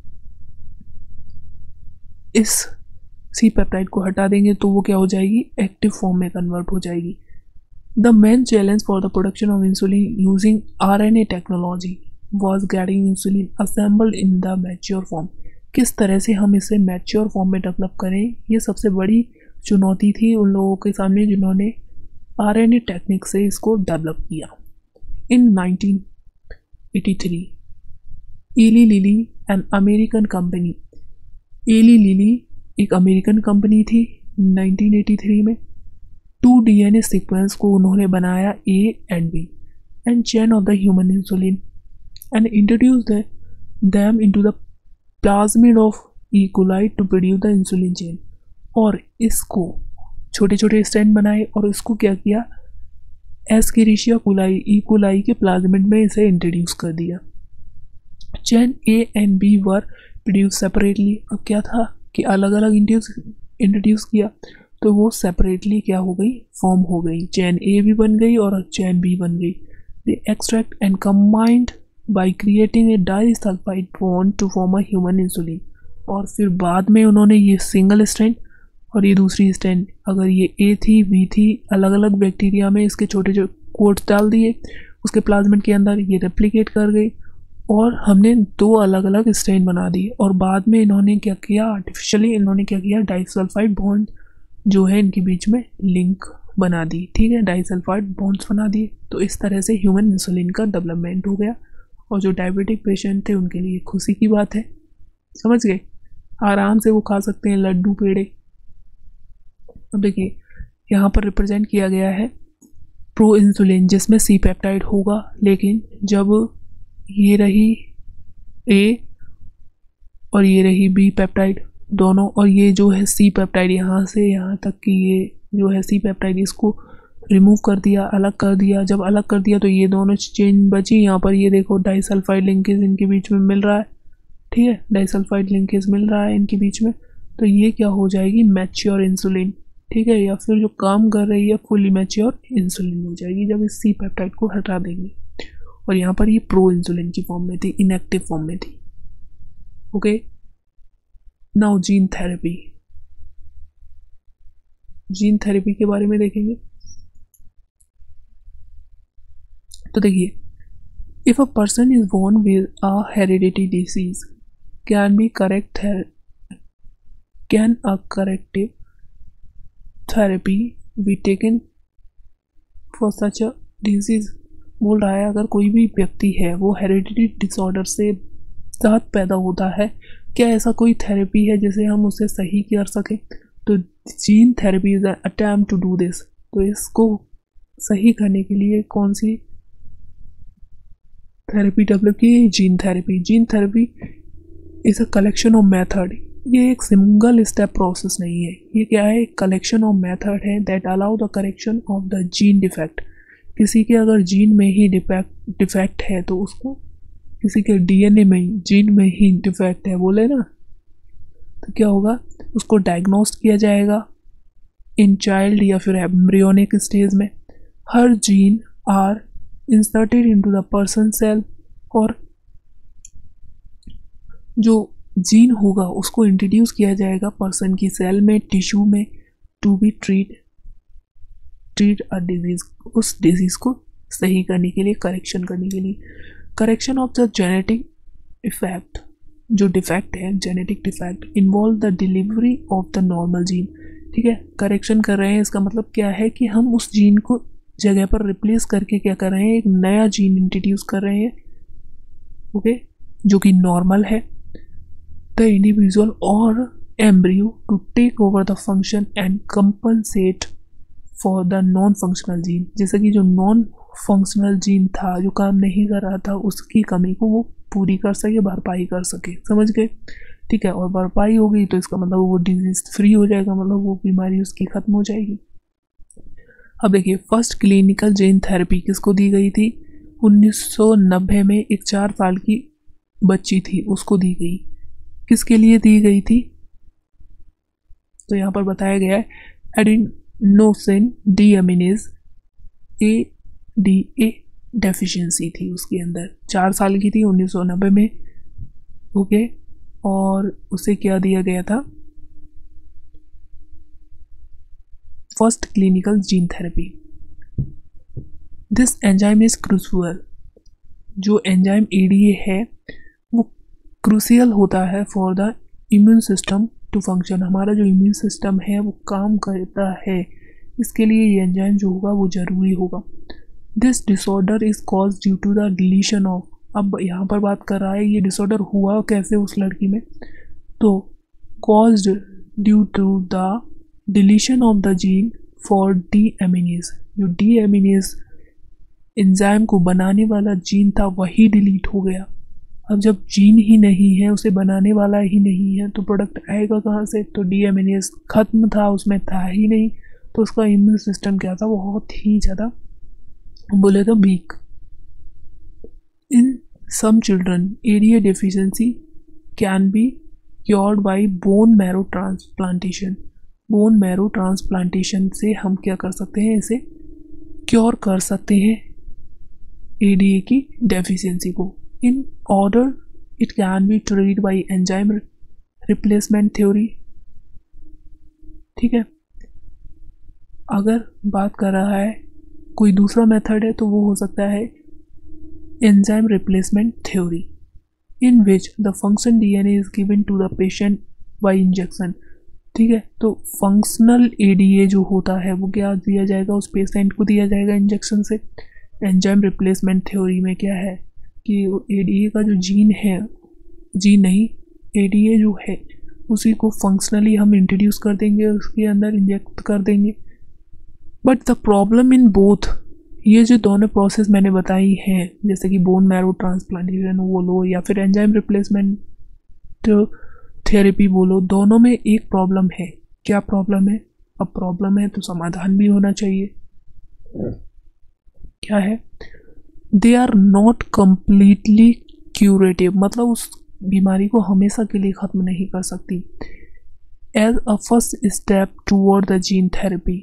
इस सी पेप्टाइड को हटा देंगे तो वो क्या हो जाएगी, एक्टिव फॉर्म में कन्वर्ट हो जाएगी। The main challenge for the production of insulin using RNA technology was getting insulin assembled in the mature form, किस तरह से हम इसे मैच्योर फॉर्म में डेवलप करें, ये सबसे बड़ी चुनौती थी उन लोगों के सामने जिन्होंने आरएनए टेक्निक से इसको डेवलप किया। In nineteen eighty three Eli Lilly an American company, Eli Lilly एक अमेरिकन कंपनी थी, नाइनटीन एटी थ्री में टू डीएनए सीक्वेंस को उन्होंने बनाया A and B and chain of the human insulin and introduce them into the plasmid of E coli to produce the insulin chain, और इसको छोटे छोटे stand बनाए और इसको क्या किया, एस्केरिशिया कोलाई ई कोलाई के प्लाज्मिड में इसे इंट्रोड्यूस कर दिया। Chain A and B were produce separately, अब क्या था कि अलग अलग इंट्रोड्यूस इंट्रोड्यूस किया तो वो सेपरेटली क्या हो गई, फॉर्म हो गई, चेन ए भी बन गई और चेन बी बन गई। They extract and combined by creating a disulphide bond to form a human insulin, और फिर बाद में उन्होंने ये सिंगल स्ट्रैंड और ये दूसरी स्ट्रैंड, अगर ये ए थी बी थी, अलग अलग बैक्टीरिया में इसके छोटे छोटे कोट्स डाल दिए उसके प्लाज्मिड के अंदर, ये रेप्लिकेट कर गई और हमने दो अलग अलग स्ट्रैंड बना दिए, और बाद में इन्होंने क्या किया, आर्टिफिशियली इन्होंने क्या किया, डाइसल्फाइड बॉन्ड जो है इनके बीच में लिंक बना दी, ठीक है, डाइसल्फाइड बॉन्ड्स बना दिए। तो इस तरह से ह्यूमन इंसुलिन का डेवलपमेंट हो गया, और जो डायबिटिक पेशेंट थे उनके लिए खुशी की बात है, समझ गए, आराम से वो खा सकते हैं लड्डू पेड़े। अब देखिए यहाँ पर रिप्रेजेंट किया गया है प्रो इंसुलिन जिसमें सी पेप्टाइड होगा, लेकिन जब ये रही ए और ये रही बी पेप्टाइड दोनों, और ये जो है सी पेप्टाइड यहाँ से यहाँ तक कि ये जो है सी पेप्टाइड इसको रिमूव कर दिया, अलग कर दिया, जब अलग कर दिया तो ये दोनों चेन बची, यहाँ पर ये देखो डाइसल्फाइड लिंकेज इनके बीच में मिल रहा है, ठीक है, डाइसल्फाइड लिंकेज मिल रहा है इनके बीच में, तो ये क्या हो जाएगी, मैच्योर इंसुलिन, ठीक है, या फिर जो काम कर रही है फुली मैच्योर इंसुलिन हो जाएगी जब इस सी पेप्टाइड को हटा देंगे। और यहाँ पर ये प्रो इंसुलिन की फॉर्म में थी, इनएक्टिव फॉर्म में थी। Okay, now gene therapy, gene therapy के बारे में देखेंगे। तो देखिए, if a person is born with a heredity disease can be correct can a corrective therapy be taken for such a disease, बोल रहा है अगर कोई भी व्यक्ति है वो हेरिडिटी डिसऑर्डर से साथ पैदा होता है, क्या ऐसा कोई थेरेपी है जिसे हम उसे सही कर सकें, तो gene therapy is an attempt to do this, तो इसको सही करने के लिए कौन सी थेरेपी डेवलप की, gene therapy. Gene therapy is a collection of method, ये एक सिंगल स्टेप प्रोसेस नहीं है, ये क्या है, कलेक्शन ऑफ मेथड है that allow the correction of the gene defect. किसी के अगर जीन में ही डिफेक्ट डिफेक्ट है तो उसको, किसी के डीएनए में ही जीन में ही डिफेक्ट है बोले ना, तो क्या होगा, उसको डायग्नोस्ट किया जाएगा इन चाइल्ड या फिर एम्ब्रियोनिक स्टेज में। Here gene are inserted into the person cell और जो जीन होगा उसको इंट्रोड्यूस किया जाएगा पर्सन की सेल में, टिश्यू में, to be treat treat a disease, उस डिजीज को सही करने के लिए, करेक्शन करने के लिए। Correction of the genetic effect, जो डिफेक्ट है genetic defect, involve the delivery of the normal gene. ठीक है, करेक्शन कर रहे हैं इसका मतलब क्या है कि हम उस जीन को जगह पर रिप्लेस करके क्या कर रहे हैं, एक नया जीन इंट्रोड्यूस कर रहे हैं, ओके, जो कि नॉर्मल है। द इंडिविजुअल और embryo to take over the function and compensate for the non functional gene, जैसे कि जो नॉन फंक्शनल जीन था, जो काम नहीं कर रहा था, उसकी कमी को वो पूरी कर सके, भरपाई कर सके, समझ गए। ठीक है, और भरपाई हो गई तो इसका मतलब वो डिजीज फ्री हो जाएगा, मतलब वो बीमारी उसकी खत्म हो जाएगी। अब देखिए, फर्स्ट क्लिनिकल जीन थेरेपी किसको दी गई थी? उन्नीस सौ नब्बे में एक चार साल की बच्ची थी, उसको दी गई। किसके लिए दी गई थी? तो यहाँ पर बताया गया है adenosine deaminase A D A deficiency थी उसके अंदर, चार साल की थी उन्नीस सौ नब्बे में, ओके। और उसे क्या दिया गया था? First clinical gene therapy. This enzyme is crucial, जो एंजाइम एडीए है वो क्रूशियल होता है for the immune system to function, हमारा जो इम्यून सिस्टम है वो काम करता है, इसके लिए ये एंजाइम जो होगा वो ज़रूरी होगा। This disorder is cause due to the deletion of, अब यहाँ पर बात कर रहा है ये डिसऑर्डर हुआ कैसे उस लड़की में, तो caused due to the deletion of the gene for deaminase, जो डी एमिनेज एंजाइम को बनाने वाला जीन था वही डिलीट हो गया। अब जब जीन ही नहीं है, उसे बनाने वाला ही नहीं है, तो प्रोडक्ट आएगा कहाँ से? तो डी एमिनेज खत्म था, उसमें था ही नहीं, तो उसका इम्यून सिस्टम क्या था, बहुत ही ज़्यादा बोले तो weak. In some children area deficiency can be cured by bone marrow transplantation, bone marrow transplantation से हम क्या कर सकते हैं, इसे क्योर कर सकते हैं एडीए की डेफिशिएंसी को। In order it can be treat by enzyme replacement theory. ठीक है, अगर बात कर रहा है कोई दूसरा मेथड है तो वो हो सकता है enzyme replacement theory, in which the function DNA is given to the patient by injection. ठीक है, तो फंक्शनल एडीए जो होता है वो क्या दिया जाएगा, उस पेशेंट को दिया जाएगा इंजेक्शन से। एंजाइम रिप्लेसमेंट थ्योरी में क्या है कि एडीए का जो जीन है, जीन नहीं एडीए जो है उसी को फंक्शनली हम इंट्रोड्यूस कर देंगे, उसके अंदर इंजेक्ट कर देंगे। But the problem in both, ये जो दोनों प्रोसेस मैंने बताई हैं, जैसे कि बोन मैरो ट्रांसप्लांटेशन बोलो या फिर एंजाइम रिप्लेसमेंट थेरेपी बोलो, दोनों में एक प्रॉब्लम है। क्या प्रॉब्लम है? अब प्रॉब्लम है तो समाधान भी होना चाहिए। क्या है? They are not completely curative, मतलब उस बीमारी को हमेशा के लिए ख़त्म नहीं कर सकती। As a first step toward the gene therapy,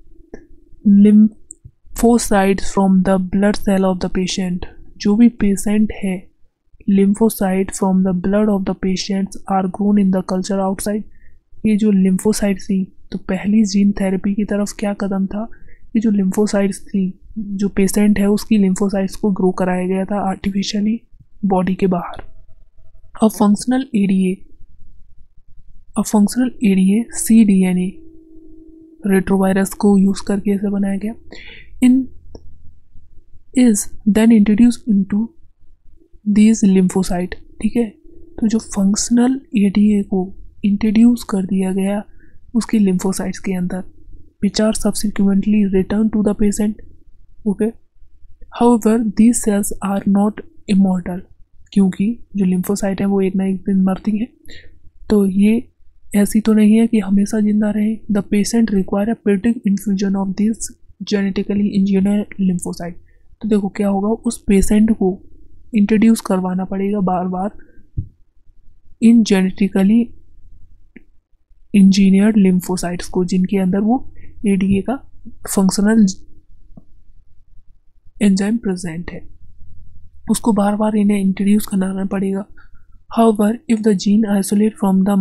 lymphocytes from the blood cell of the patient, जो भी पेशेंट है, lymphocyte from the blood of the patients are grown in the culture outside. ये जो लिम्फोसाइट थी, तो पहली gene therapy की तरफ क्या कदम था, ये जो लिम्फोसाइट्स थी, जो पेशेंट है उसकी लिम्फोसाइट्स को ग्रो कराया गया था आर्टिफिशियली बॉडी के बाहर। A functional ADA a functional ADA C DNA retrovirus को यूज़ करके इसे बनाया गया। In is then introduce into these lymphocyte. ठीक है, तो जो फंक्शनल एडीए को इंट्रोड्यूस कर दिया गया उसकी लिम्फोसाइट्स के अंदर, which are subsequently returned to the patient. Okay, however these cells are not immortal, क्योंकि जो लिम्फोसाइट है वो एक ना एक दिन मरती है, तो ये ऐसी तो नहीं है कि हमेशा जिंदा रहे। The patient require a periodic infusion of this genetically engineered lymphocyte. तो देखो क्या होगा, उस पेशेंट को इंट्रोड्यूस करवाना पड़ेगा बार बार इन जेनेटिकली इंजीनियर्ड लिम्फोसाइट्स को, जिनके अंदर वो एडीए का फंक्शनल एंजाइम प्रेजेंट है, उसको बार बार इन्हें इंट्रोड्यूस करना पड़ेगा। However, if the gene isolate from the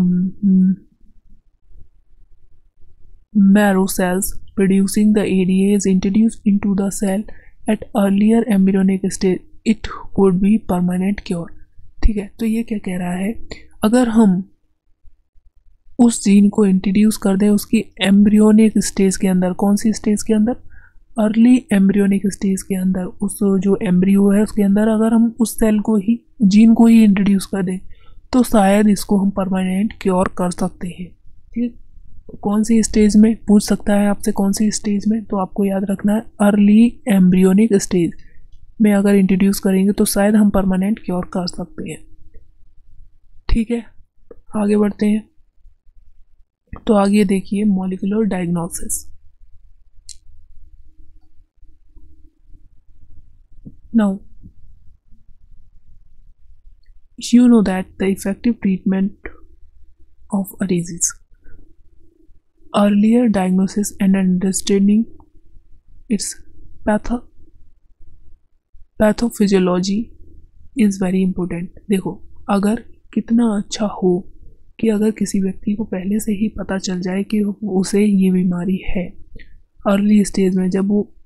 marrow cells, producing the A D A is introduced into the cell at earlier embryonic stage, it could be permanent cure. ठीक है, तो ये क्या कह रहा है, अगर हम उस जीन को इंट्रोड्यूस कर दें उसकी एम्ब्रियोनिक स्टेज के अंदर, कौन सी स्टेज के अंदर, अर्ली एम्ब्रियोनिक स्टेज के अंदर, उस जो एम्ब्रियो है उसके अंदर अगर हम उस सेल को ही, जीन को ही इंट्रोड्यूस कर दें तो शायद इसको हम परमानेंट क्योर कर सकते हैं। ठीक, कौन सी स्टेज में पूछ सकता है आपसे, कौन सी स्टेज में, तो आपको याद रखना है अर्ली एम्ब्रियोनिक स्टेज में अगर इंट्रोड्यूस करेंगे तो शायद हम परमानेंट क्योर कर सकते हैं। ठीक है, आगे बढ़ते हैं। तो आगे देखिए molecular diagnosis. Now, you know that the effective treatment of a disease, earlier diagnosis and understanding its patho pathophysiology is very important। देखो, अगर कितना अच्छा हो कि अगर किसी व्यक्ति को पहले से ही पता चल जाए कि उसे ये बीमारी है, अर्ली स्टेज में, जब वो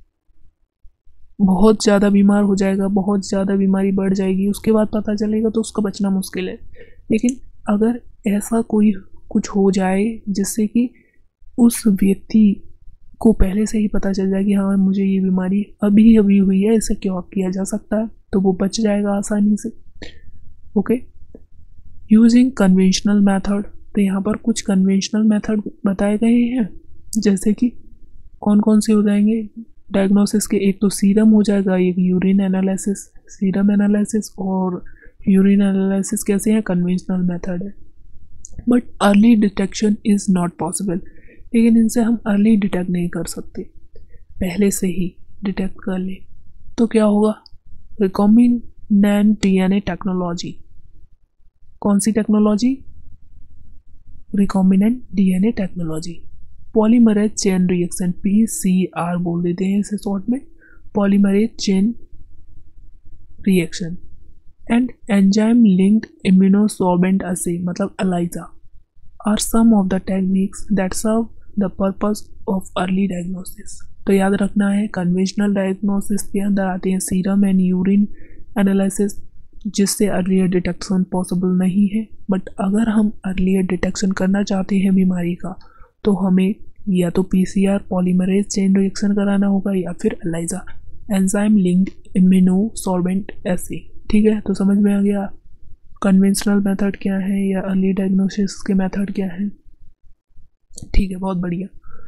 बहुत ज़्यादा बीमार हो जाएगा, बहुत ज़्यादा बीमारी बढ़ जाएगी, उसके बाद पता चलेगा तो उसका बचना मुश्किल है। लेकिन अगर ऐसा कोई कुछ हो जाए जिससे कि उस व्यक्ति को पहले से ही पता चल जाए कि हाँ मुझे ये बीमारी अभी अभी हुई है, इसे क्योर किया जा सकता है, तो वो बच जाएगा आसानी से। ओके, यूजिंग कन्वेंशनल मेथड, तो यहाँ पर कुछ कन्वेंशनल मेथड बताए गए हैं, जैसे कि कौन कौन से हो जाएंगे डायग्नोसिस के, एक तो सीरम हो जाएगा, एक यूरिन एनालिसिस, सीरम एनालिसिस और यूरिन एनालिसिस कैसे हैं, कन्वेंशनल मेथड है। But early detection is not possible, लेकिन इनसे हम अर्ली डिटेक्ट नहीं कर सकते, पहले से ही डिटेक्ट कर ले तो क्या होगा, रिकॉम्बिनेंट डीएनए टेक्नोलॉजी। कौन सी technology, recombinant DNA technology. Polymerase chain reaction, P C R बोल देते हैं इसे शॉर्ट में, polymerase chain reaction and enzyme linked immunosorbent assay, मतलब ELISA, are some of the techniques that serve the purpose of early diagnosis. तो याद रखना है, कन्वेंशनल डायग्नोसिस के अंदर आते हैं सीरम एंड यूरिन एनालिसिस, जिससे अर्लियर डिटेक्शन पॉसिबल नहीं है। बट अगर हम अर्लियर डिटेक्शन करना चाहते हैं बीमारी का, तो हमें या तो पीसीआर पॉलीमरेज चेन रिएक्शन कराना होगा या फिर ELISA, enzyme linked immunosorbent assay. ठीक है, तो समझ में आ गया कन्वेंशनल मेथड क्या है या अर्ली डायग्नोसिस के मेथड क्या है। ठीक है, बहुत बढ़िया।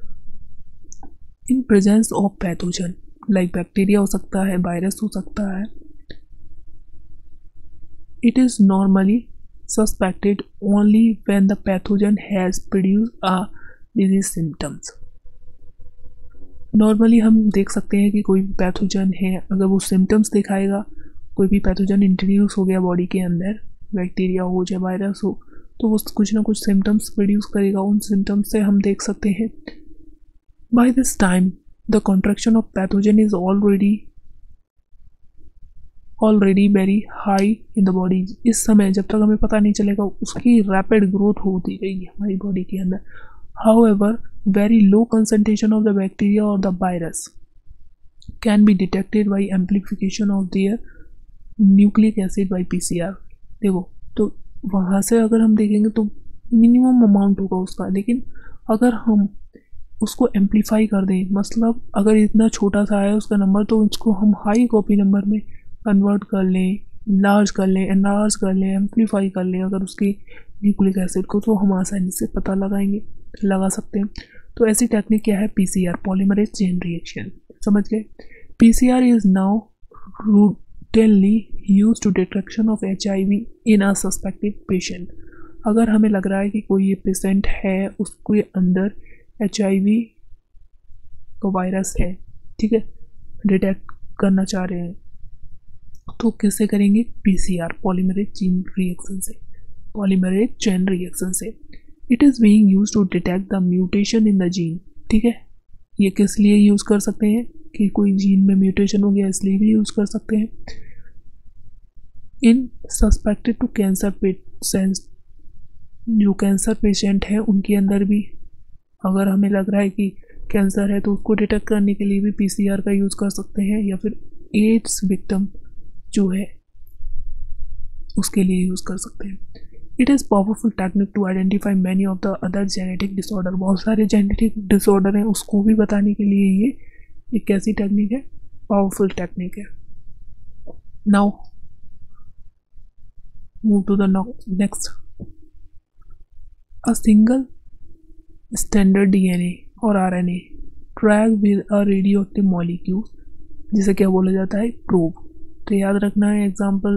In presence of pathogen, like bacteria हो सकता है, वायरस हो सकता है, it is normally suspected only when the pathogen has produced a disease symptoms. Normally हम देख सकते हैं कि कोई पैथोजन है, अगर वो सिम्टम्स दिखाएगा, कोई भी पैथोजन इंट्रोड्यूस हो गया बॉडी के अंदर, बैक्टीरिया हो चाहे वायरस हो, तो वो कुछ ना कुछ सिम्टम्स प्रोड्यूस करेगा, उन सिम्टम्स से हम देख सकते हैं। By this time the contraction of pathogen is already already very high in the body. इस समय जब तक हमें पता नहीं चलेगा, उसकी रैपिड ग्रोथ होती रहेगी हमारी बॉडी के अंदर। However, very low concentration of the bacteria or the virus can be detected by amplification of their nucleic acid by P C R। देखो, तो वहाँ से अगर हम देखेंगे तो मिनिमम अमाउंट होगा उसका, लेकिन अगर हम उसको एम्पलीफाई कर दें, मतलब अगर इतना छोटा सा है उसका नंबर, तो उसको हम हाई कॉपी नंबर में कन्वर्ट कर लें, लार्ज कर लें, एनलार्ज कर लें, एम्पलीफाई कर लें अगर उसकी न्यूक्लिक एसिड को, तो हम आसानी से पता लगाएंगे लगा सकते हैं। तो ऐसी टेक्निक क्या है, पीसीआर पॉलीमरेज चेन रिएक्शन। समझ गए। PCR is now routinely used to detection of H I V in a suspected patient। अगर हमें लग रहा है कि कोई ये पेशेंट है, उसके अंदर एच आई वी का वायरस है, ठीक है, डिटेक्ट करना चाह रहे हैं, तो किससे करेंगे, पीसीआर पॉलीमरेज चेन रिएक्शन से, पॉलीमरेज चेन रिएक्शन से। It is being use to detect the mutation in the gene. ठीक है, ये किस लिए यूज़ कर सकते हैं कि कोई जीन में म्यूटेशन हो गया, इसलिए भी यूज़ कर सकते हैं। In suspected to cancer patients, जो कैंसर पेशेंट हैं उनके अंदर भी अगर हमें लग रहा है कि कैंसर है तो उसको डिटेक्ट करने के लिए भी पीसीआर का यूज़ कर सकते हैं, या फिर एड्स विक्टिम जो है उसके लिए यूज़ कर सकते हैं। It is powerful technique to identify many of the other genetic disorder, बहुत सारे जेनेटिक डिसऑर्डर हैं उसको भी बताने के लिए ये एक कैसी टेक्निक है, पावरफुल टेक्निक है। Now move to the next. A single standard DNA और RNA track with a radioactive molecule, जिसे क्या बोला जाता है, प्रोब। तो याद रखना है, एग्जांपल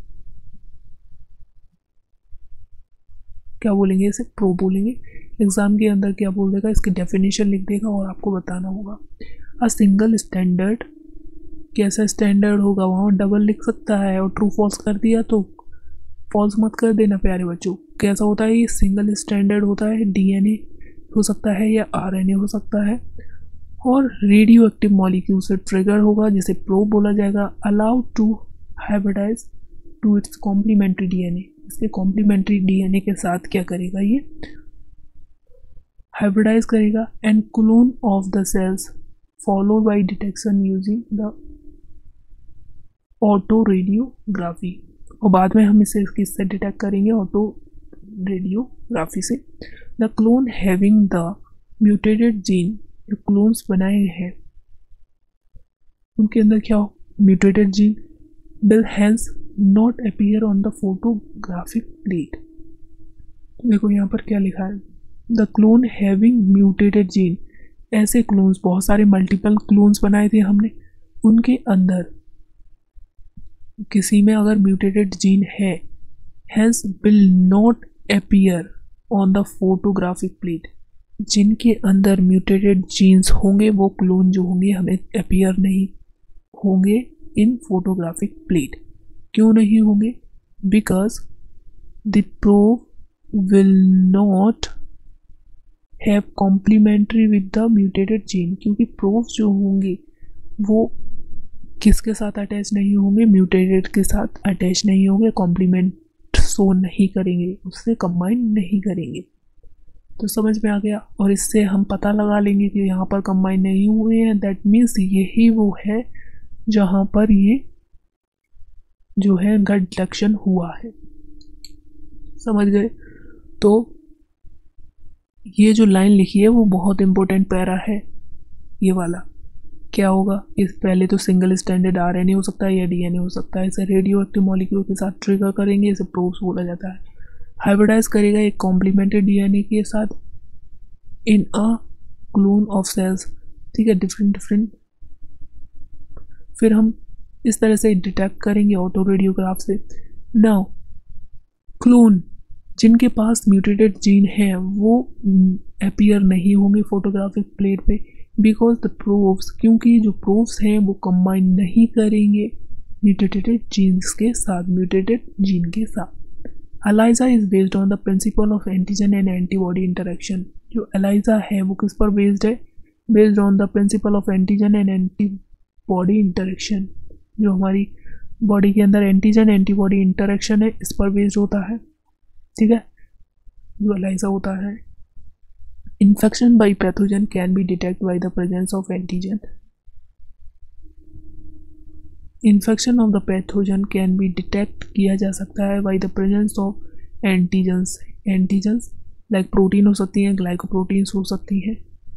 क्या बोलेंगे, इसे प्रोब बोलेंगे। एग्जाम के अंदर क्या बोल देगा, इसकी डेफिनेशन लिख देगा और आपको बताना होगा। अ सिंगल स्टैंडर्ड, कैसा स्टैंडर्ड होगा, वहाँ डबल लिख सकता है और ट्रू फॉल्स कर दिया तो फॉल्स मत कर देना प्यारे बच्चों। कैसा होता है ये, सिंगल स्टैंडर्ड होता है, डीएनए हो सकता है या आरएनए हो सकता है, और रेडियो एक्टिव मॉलिक्यूल से ट्रिगर होगा जिसे प्रोब बोला जाएगा। Allowed to hybridise to its complementary DNA, इसके कॉम्प्लीमेंट्री डीएनए के साथ क्या करेगा, ये हाइब्रिडाइज करेगा। And clone of the cells followed by detection using the auto radiography, और बाद में हम इसे किससे डिटेक्ट करेंगे, ऑटो रेडियोग्राफी से। The clone having the mutated gene, जो क्लोन्स बनाए हैं उनके अंदर क्या हो, mutated gene, will hence not appear on the photographic plate. देखो यहाँ पर क्या लिखा है, the clone having mutated gene, ऐसे क्लोन्स, बहुत सारे मल्टीपल क्लोन्स बनाए थे हमने, उनके अंदर किसी में अगर म्यूटेटेड जीन है, hence will not appear on the photographic plate, जिनके अंदर म्यूटेटेड जीन्स होंगे वो क्लोन जो होंगे हमें अपीयर नहीं होंगे इन फोटोग्राफिक प्लेट। क्यों नहीं होंगे, because the probe will not have complementary with the mutated gene, क्योंकि प्रोब्स जो होंगे वो किसके साथ अटैच नहीं होंगे, म्यूटेटेड के साथ अटैच नहीं होंगे, कॉम्प्लीमेंट शो नहीं करेंगे, उससे कंबाइन नहीं करेंगे। तो समझ में आ गया, और इससे हम पता लगा लेंगे कि यहाँ पर कंबाइन नहीं हुए हैं, दैट मीन्स यही वो है जहाँ पर ये जो है गट डिटेक्शन हुआ है। समझ गए। तो ये जो लाइन लिखी है वो बहुत इंपॉर्टेंट पैरा है, ये वाला क्या होगा, इस पहले तो सिंगल स्टैंडर्ड आरएनए हो सकता है या डीएनए हो सकता है, इसे रेडियो एक्टिव मॉलिक्यूल के साथ ट्रिगर करेंगे, इसे प्रोब्स बोला जाता है। हाइब्रिडाइज करेगा एक कॉम्प्लीमेंट्री डीएनए के साथ in a clone of cells, ठीक है, डिफरेंट डिफरेंट। फिर हम इस तरह से डिटेक्ट करेंगे ऑटो रेडियोग्राफ से। नाउ क्लोन जिनके पास म्यूटेटेड जीन है वो अपीयर नहीं होंगे फोटोग्राफिक प्लेट पे, बिकॉज द प्रोब्स, क्योंकि जो प्रोब्स हैं वो कंबाइन नहीं करेंगे म्यूटेटेड जीन्स के साथ, म्यूटेटेड जीन के साथ। ELISA is based on the principle of antigen and antibody interaction. जो एलाइजा है वो किस पर बेस्ड है, based on the principle of antigen and antibody interaction. जो हमारी बॉडी के अंदर एंटीजन एंटीबॉडी इंटरेक्शन है इस पर बेस्ड होता है, ठीक है, जो एलाइजा होता है। Infection by pathogen can be detected by the presence of antigen. Infection of the pathogen can be detect किया जा सकता है by the presence of antigens. Antigens like protein हो सकती हैं, ग्लाइकोप्रोटीन्स हो सकती हैं,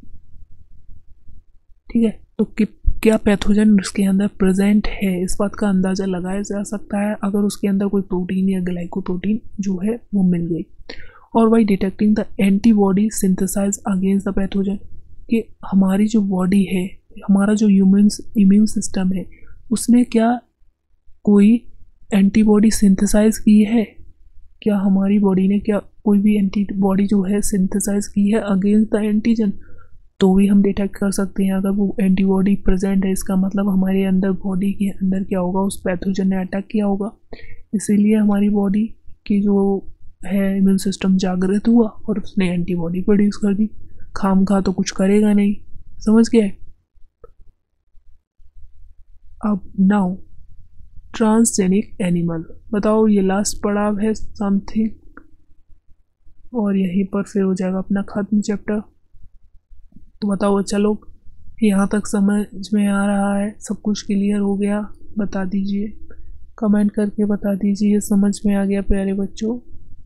ठीक है। तो कि, क्या पैथोजन उसके अंदर प्रेजेंट है इस बात का अंदाज़ा लगाया जा सकता है अगर उसके अंदर कोई प्रोटीन या ग्लाइकोप्रोटीन जो है वो मिल गई। और by detecting the antibody synthesise against the pathogen, कि हमारी जो बॉडी है, हमारा जो ह्यूमन इम्यून सिस्टम है, उसने क्या कोई एंटीबॉडी सिंथेसाइज की है, क्या हमारी बॉडी ने क्या कोई भी एंटीबॉडी जो है सिंथेसाइज की है अगेंस्ट द एंटीजन, तो भी हम डिटेक्ट कर सकते हैं। अगर वो एंटीबॉडी प्रेजेंट है इसका मतलब हमारे अंदर बॉडी के अंदर क्या होगा, उस पैथोजन ने अटैक किया होगा, इसीलिए हमारी बॉडी की जो है इम्यून सिस्टम जागृत हुआ और उसने एंटीबॉडी प्रोड्यूस कर दी। खाम खा तो कुछ करेगा नहीं, समझ गए। अब नाउ ट्रांसजेनिक एनिमल। बताओ, ये लास्ट पड़ाव है समथिंग, और यहीं पर फिर हो जाएगा अपना खत्म चैप्टर। तो बताओ अच्छा लोग, यहाँ तक समझ में आ रहा है? सब कुछ क्लियर हो गया? बता दीजिए, कमेंट करके बता दीजिए समझ में आ गया प्यारे बच्चों।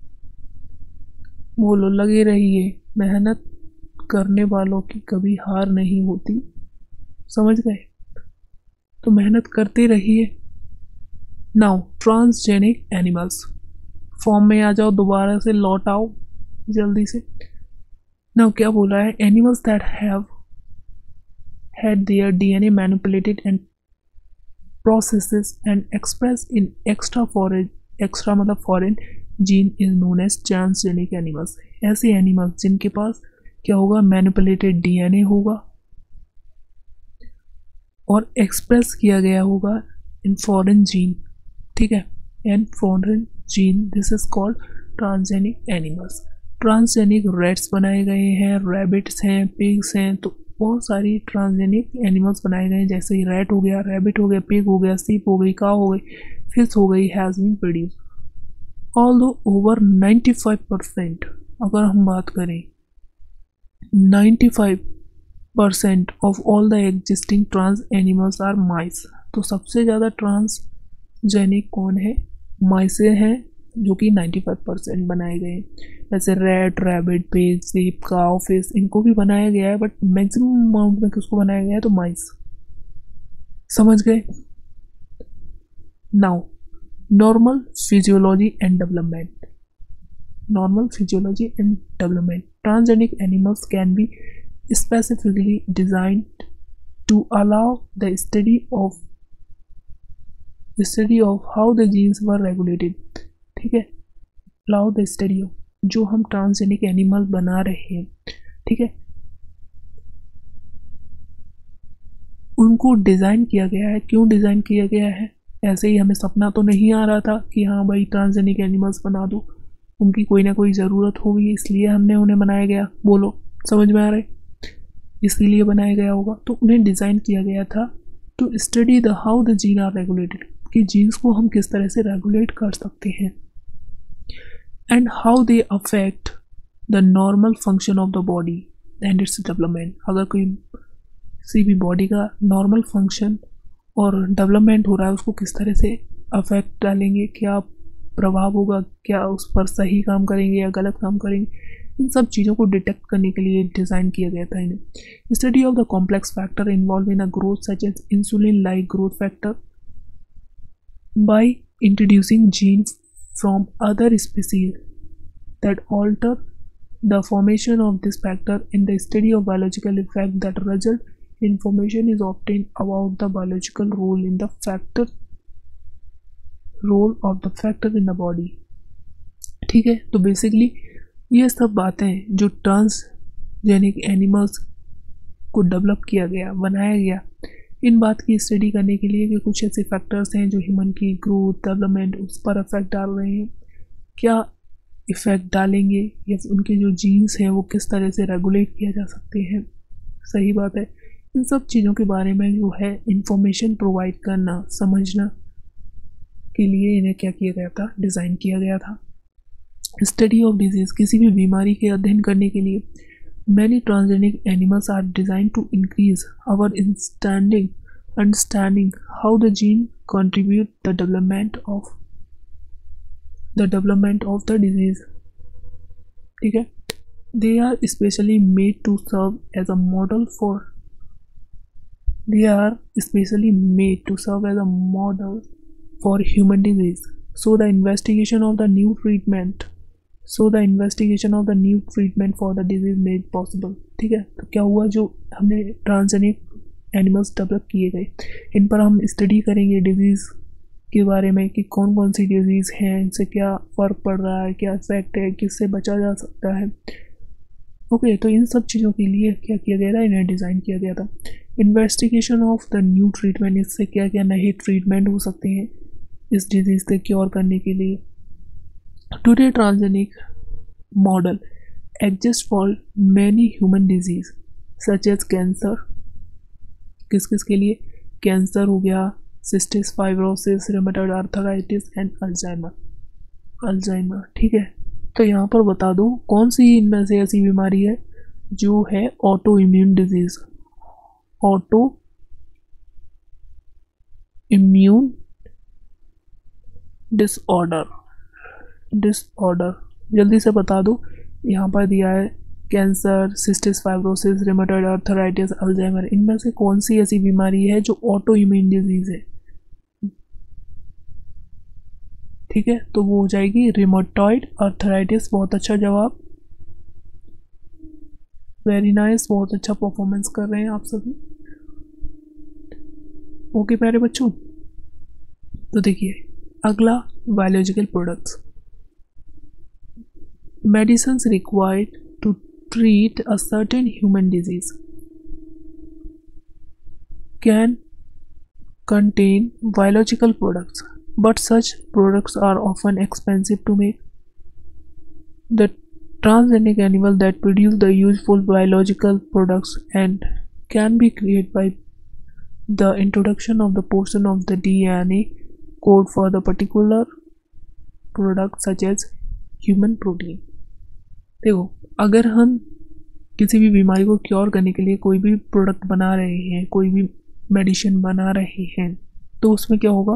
बोलो, लगे रहिए, मेहनत करने वालों की कभी हार नहीं होती। समझ गए? तो मेहनत करते रहिए। नाउ ट्रांसजेनिक एनिमल्स, फॉर्म में आ जाओ, दोबारा से लौट आओ जल्दी से। नाउ क्या बोल रहा है? Animals that have had their D N A manipulated and processes and expressed in extra foreign extra मतलब foreign gene is known as transgenic animals। ऐसे एनिमल्स जिनके पास क्या होगा? मैनिपुलेटेड डीएनए होगा और एक्सप्रेस किया गया होगा इन फॉरेन जीन, ठीक है, and foreign gene, this is called transgenic animals. Transgenic rats बनाए गए हैं, रैबिट्स हैं, पिग्स हैं, तो बहुत सारी ट्रांसजेनिक एनिमल्स बनाए गए हैं, जैसे ही रैट हो गया, रैबिट हो गया, पिग हो गया, सीप हो गई, काऊ हो गई, फिश हो गई, has been produce. Although over ninety five percent, अगर हम बात करें ninety five percent of all the existing trans animals are mice. तो सबसे ज़्यादा ट्रांसजेनिक कौन है? माइसे हैं, जो कि नाइन्टी फाइव परसेंट बनाए गए हैं। जैसे रैट, रैबिट, पिग, सीप, काऊ, फिश, इनको भी बनाया गया है, बट मैक्सिमम अमाउंट में किसको बनाया गया है? तो माइस। समझ गए? Now normal physiology and development. Normal physiology and development, transgenic animals can be specifically designed to allow the study of study of how the genes were regulated, ठीक है, अलाउ द स्टडी ऑफ, जो हम transgenic animal बना रहे हैं, ठीक है, उनको डिज़ाइन किया गया है। क्यों डिज़ाइन किया गया है? ऐसे ही हमें सपना तो नहीं आ रहा था कि हाँ भाई ट्रांसजेनिक एनिमल्स बना दो, उनकी कोई ना कोई ज़रूरत होगी, इसलिए हमने उन्हें बनाया गया। बोलो, समझ में आ रहा है? इसीलिए बनाया गया होगा। तो उन्हें डिज़ाइन किया गया था to study the how the gene are regulated, कि जीन्स को हम किस तरह से रेगुलेट कर सकते हैं, and how they affect the normal function of the body and its development. अगर कोई किसी भी बॉडी का नॉर्मल फंक्शन और डेवलपमेंट हो रहा है, उसको किस तरह से अफेक्ट डालेंगे, क्या प्रभाव होगा, क्या उस पर सही काम करेंगे या गलत काम करेंगे, इन सब चीज़ों को डिटेक्ट करने के लिए डिज़ाइन किया गया था इन्हें। Study of the complex factor involve in a growth such as insulin like growth factor by introducing genes from other species that alter the formation of this factor. In the study of biological effect that result, information is obtained about the biological role in the factor role of the factor in the body, ठीक है। तो basically ये सब बातें जो transgenic animals को develop किया गया, बनाया गया, इन बात की स्टडी करने के लिए कि कुछ ऐसे फैक्टर्स हैं जो ह्यूमन की ग्रोथ, डेवलपमेंट, उस पर अफेक्ट डाल रहे हैं, क्या इफ़ेक्ट डालेंगे, या उनके जो जीन्स हैं वो किस तरह से रेगुलेट किया जा सकते हैं। सही बात है। इन सब चीज़ों के बारे में जो है इंफॉर्मेशन प्रोवाइड करना, समझना के लिए इन्हें क्या किया गया था? डिज़ाइन किया गया था। स्टडी ऑफ डिजीज़, किसी भी बीमारी के अध्ययन करने के लिए many transgenic animals are designed to increase our understanding understanding how the gene contribute the development of the development of the disease, ठीक है। they are specially made to serve as a model for they are specially made to serve as a model for human disease, so the investigation of the new treatment so the investigation of the new treatment for the disease made possible, ठीक है। तो क्या हुआ, जो हमने transgenic animals develop किए गए, इन पर हम स्टडी करेंगे डिजीज़ के बारे में कि कौन कौन सी डिजीज़ हैं, इनसे क्या फ़र्क पड़ रहा है, क्या इफेक्ट है, किससे बचा जा सकता है। ओके, तो इन सब चीज़ों के लिए क्या किया गया था? इन्हें डिज़ाइन किया गया था। Investigation of the new treatment, इससे क्या क्या नए ट्रीटमेंट हो सकते हैं इस डिजीज़ से क्योर करने के लिए। Today transgenic model exists for many human disease such as cancer, किस किस के लिए? कैंसर हो गया, cystic fibrosis, rheumatoid arthritis and Alzheimer Alzheimer ठीक है। तो यहाँ पर बता दो कौन सी इनमें से ऐसी बीमारी है जो है auto immune disease, auto immune disorder disorder जल्दी से बता दो। यहाँ पर दिया है cancer, cystic fibrosis, rheumatoid arthritis, Alzheimer. इनमें से कौन सी ऐसी बीमारी है जो ऑटो इम्यून डिजीज है? ठीक है, तो वो हो जाएगी रूमेटॉइड आर्थराइटिस। बहुत अच्छा जवाब, वेरी नाइस, बहुत अच्छा परफॉर्मेंस कर रहे हैं आप सभी। ओके प्यारे बच्चों, तो देखिए अगला biological products. Medicines required to treat a certain human disease can contain biological products, but such products are often expensive to make. The transgenic animal that produce the useful biological products and can be created by the introduction of the portion of the D N A code for the particular product, such as human protein. देखो, अगर हम किसी भी बीमारी को cure करने के लिए कोई भी प्रोडक्ट बना रहे हैं, कोई भी मेडिसिन बना रहे हैं, तो उसमें क्या होगा,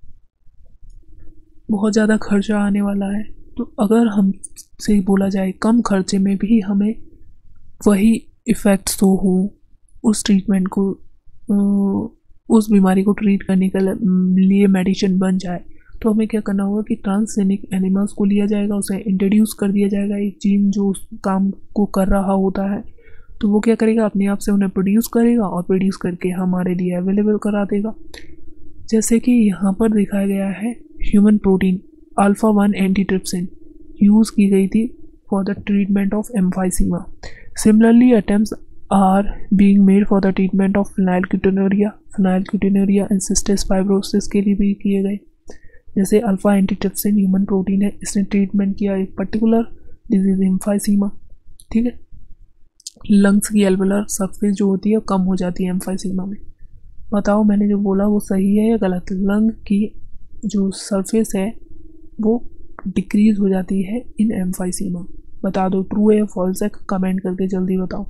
बहुत ज़्यादा खर्चा आने वाला है। तो अगर हमसे बोला जाए कम खर्चे में भी हमें वही इफ़ेक्ट्स तो हो, उस ट्रीटमेंट को, उस बीमारी को ट्रीट करने के लिए मेडिसिन बन जाए, तो हमें क्या करना होगा कि ट्रांसजेनिक एनिमल्स को लिया जाएगा, उसे इंट्रोड्यूस कर दिया जाएगा, एक जीन जो उस काम को कर रहा होता है, तो वो क्या करेगा, अपने आप से उन्हें प्रोड्यूस करेगा और प्रोड्यूस करके हमारे लिए अवेलेबल करा देगा। जैसे कि यहाँ पर दिखाया गया है human protein alpha one antitrypsin use की गई थी for the treatment of emphysema. Similarly attempts are being made for the treatment of phenylketonuria phenylketonuria and cystic fibrosis के लिए भी किए गए। जैसे अल्फ़ा एंटीट्रिप्सिन ह्यूमन प्रोटीन है, इसने ट्रीटमेंट किया एक पर्टिकुलर डिजीज एम्फाइसीमा। ठीक है, लंग्स की एल्वेलर सरफेस जो होती है कम हो जाती है एम्फाइसीमा में। बताओ मैंने जो बोला वो सही है या गलत? लंग की जो सरफेस है वो डिक्रीज हो जाती है इन एम्फाइसीमा। बता दो ट्रू है या फॉल्स है, कमेंट करके जल्दी बताओ।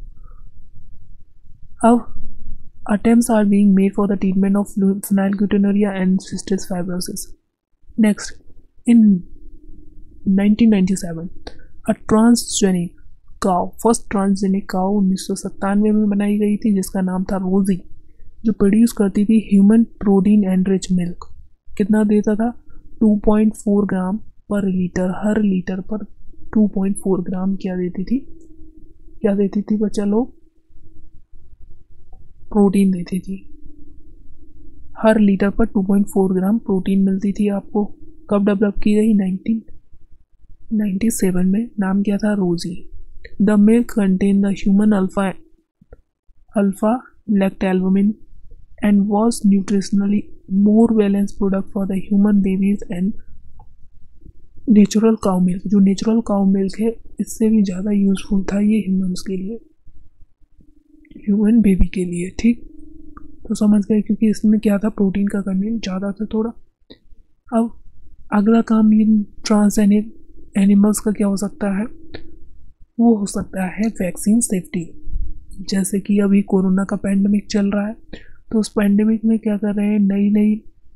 अब attempts are being made for the treatment of phenylketonuria and cystic fibrosis. Next, in nineteen ninety seven a transgenic cow, first transgenic cow उन्नीस सौ सत्तानवे में बनाई गई थी, जिसका नाम था रोजी, जो प्रोड्यूस करती थी human protein and rich milk. कितना देता था? Two point four gram per litre, हर लीटर पर टू पॉइंट फोर ग्राम क्या देती थी? क्या देती थी बच्चा लोग? प्रोटीन देती थी। हर लीटर पर two point four gram protein मिलती थी आपको। कब डेवलप की गई? नाइनटीन नाइंटी सेवन में। नाम क्या था? Rosie. The milk contain the human alpha alpha lactalbumin and was nutritionally more balance product for the human babies and natural cow milk. जो नेचुरल काउ मिल्क है इससे भी ज़्यादा यूजफुल था ये ह्यूमन्स के लिए, ह्यूमन बेबी के लिए। ठीक, तो समझ गए, क्योंकि इसमें क्या था, प्रोटीन का कंटेंट ज़्यादा था थोड़ा। अब अगला काम इन ट्रांसजेनिक एनिमल्स का क्या हो सकता है? वो हो सकता है वैक्सीन सेफ्टी। जैसे कि अभी कोरोना का पैंडेमिक चल रहा है, तो उस पैंडेमिक में क्या कर रहे हैं, नई नई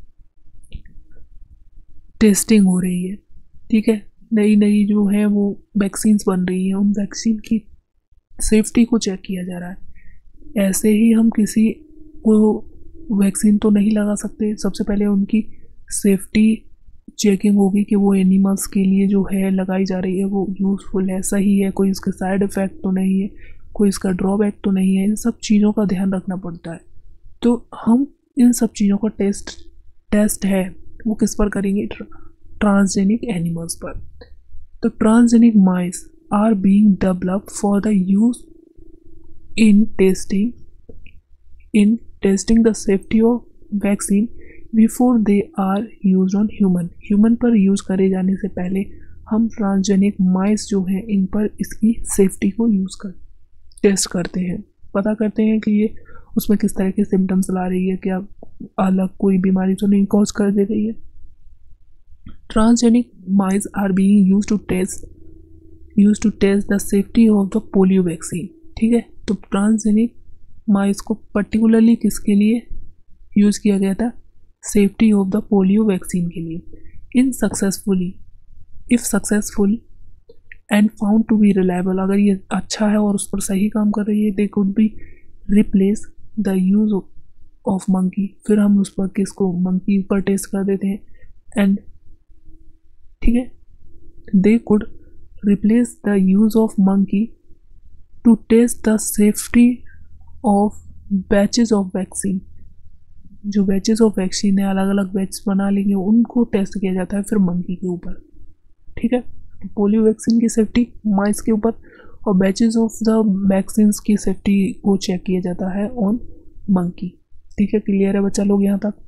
टेस्टिंग हो रही है। ठीक है, नई नई जो है वो वैक्सीन्स बन रही हैं, उन वैक्सीन की सेफ्टी को चेक किया जा रहा है। ऐसे ही हम किसी को वैक्सीन तो नहीं लगा सकते, सबसे पहले उनकी सेफ्टी चेकिंग होगी कि वो एनिमल्स के लिए जो है लगाई जा रही है वो यूज़फुल है, सही है, कोई इसके साइड इफ़ेक्ट तो नहीं है, कोई इसका ड्रॉबैक तो नहीं है। इन सब चीज़ों का ध्यान रखना पड़ता है। तो हम इन सब चीज़ों का टेस्ट टेस्ट है वो किस पर करेंगे? ट्रांसजेनिक एनिमल्स पर। तो transgenic mice are being developed for the use in testing in testing the safety of vaccine before they are use on human. Human पर यूज़ करे जाने से पहले हम ट्रांसजेनिक माइस जो हैं इन पर इसकी सेफ्टी को यूज़ कर टेस्ट करते हैं, पता करते हैं कि ये उसमें किस तरह के सिम्टम्स ला रही है, क्या अलग कोई बीमारी तो नहीं कॉज कर दे रही है। Transgenic mice are being used to test use to test the safety of the polio vaccine. ठीक है, तो ट्रांसजेनिक माइस को पर्टिकुलरली किसके लिए यूज़ किया गया था? Safety of the polio vaccine के लिए। In successfully if successful and found to be reliable, अगर ये अच्छा है और उस पर सही काम कर रही है, they could be replace the use of monkey, फिर हम उस पर किसको मंकी पर टेस्ट कर देते हैं। एंड ठीक है, they could replace the use of monkey to test the safety of batches of vaccine। जो बैचेस ऑफ वैक्सीन है, अलग अलग बैच बना लेंगे, उनको टेस्ट किया जाता है फिर मंकी के ऊपर। ठीक है, पोलियो वैक्सीन की सेफ्टी माइस के ऊपर और बैचेस ऑफ द वैक्सीन की सेफ्टी को चेक किया जाता है ऑन मंकी। ठीक है, क्लियर है बच्चा लोग यहाँ तक?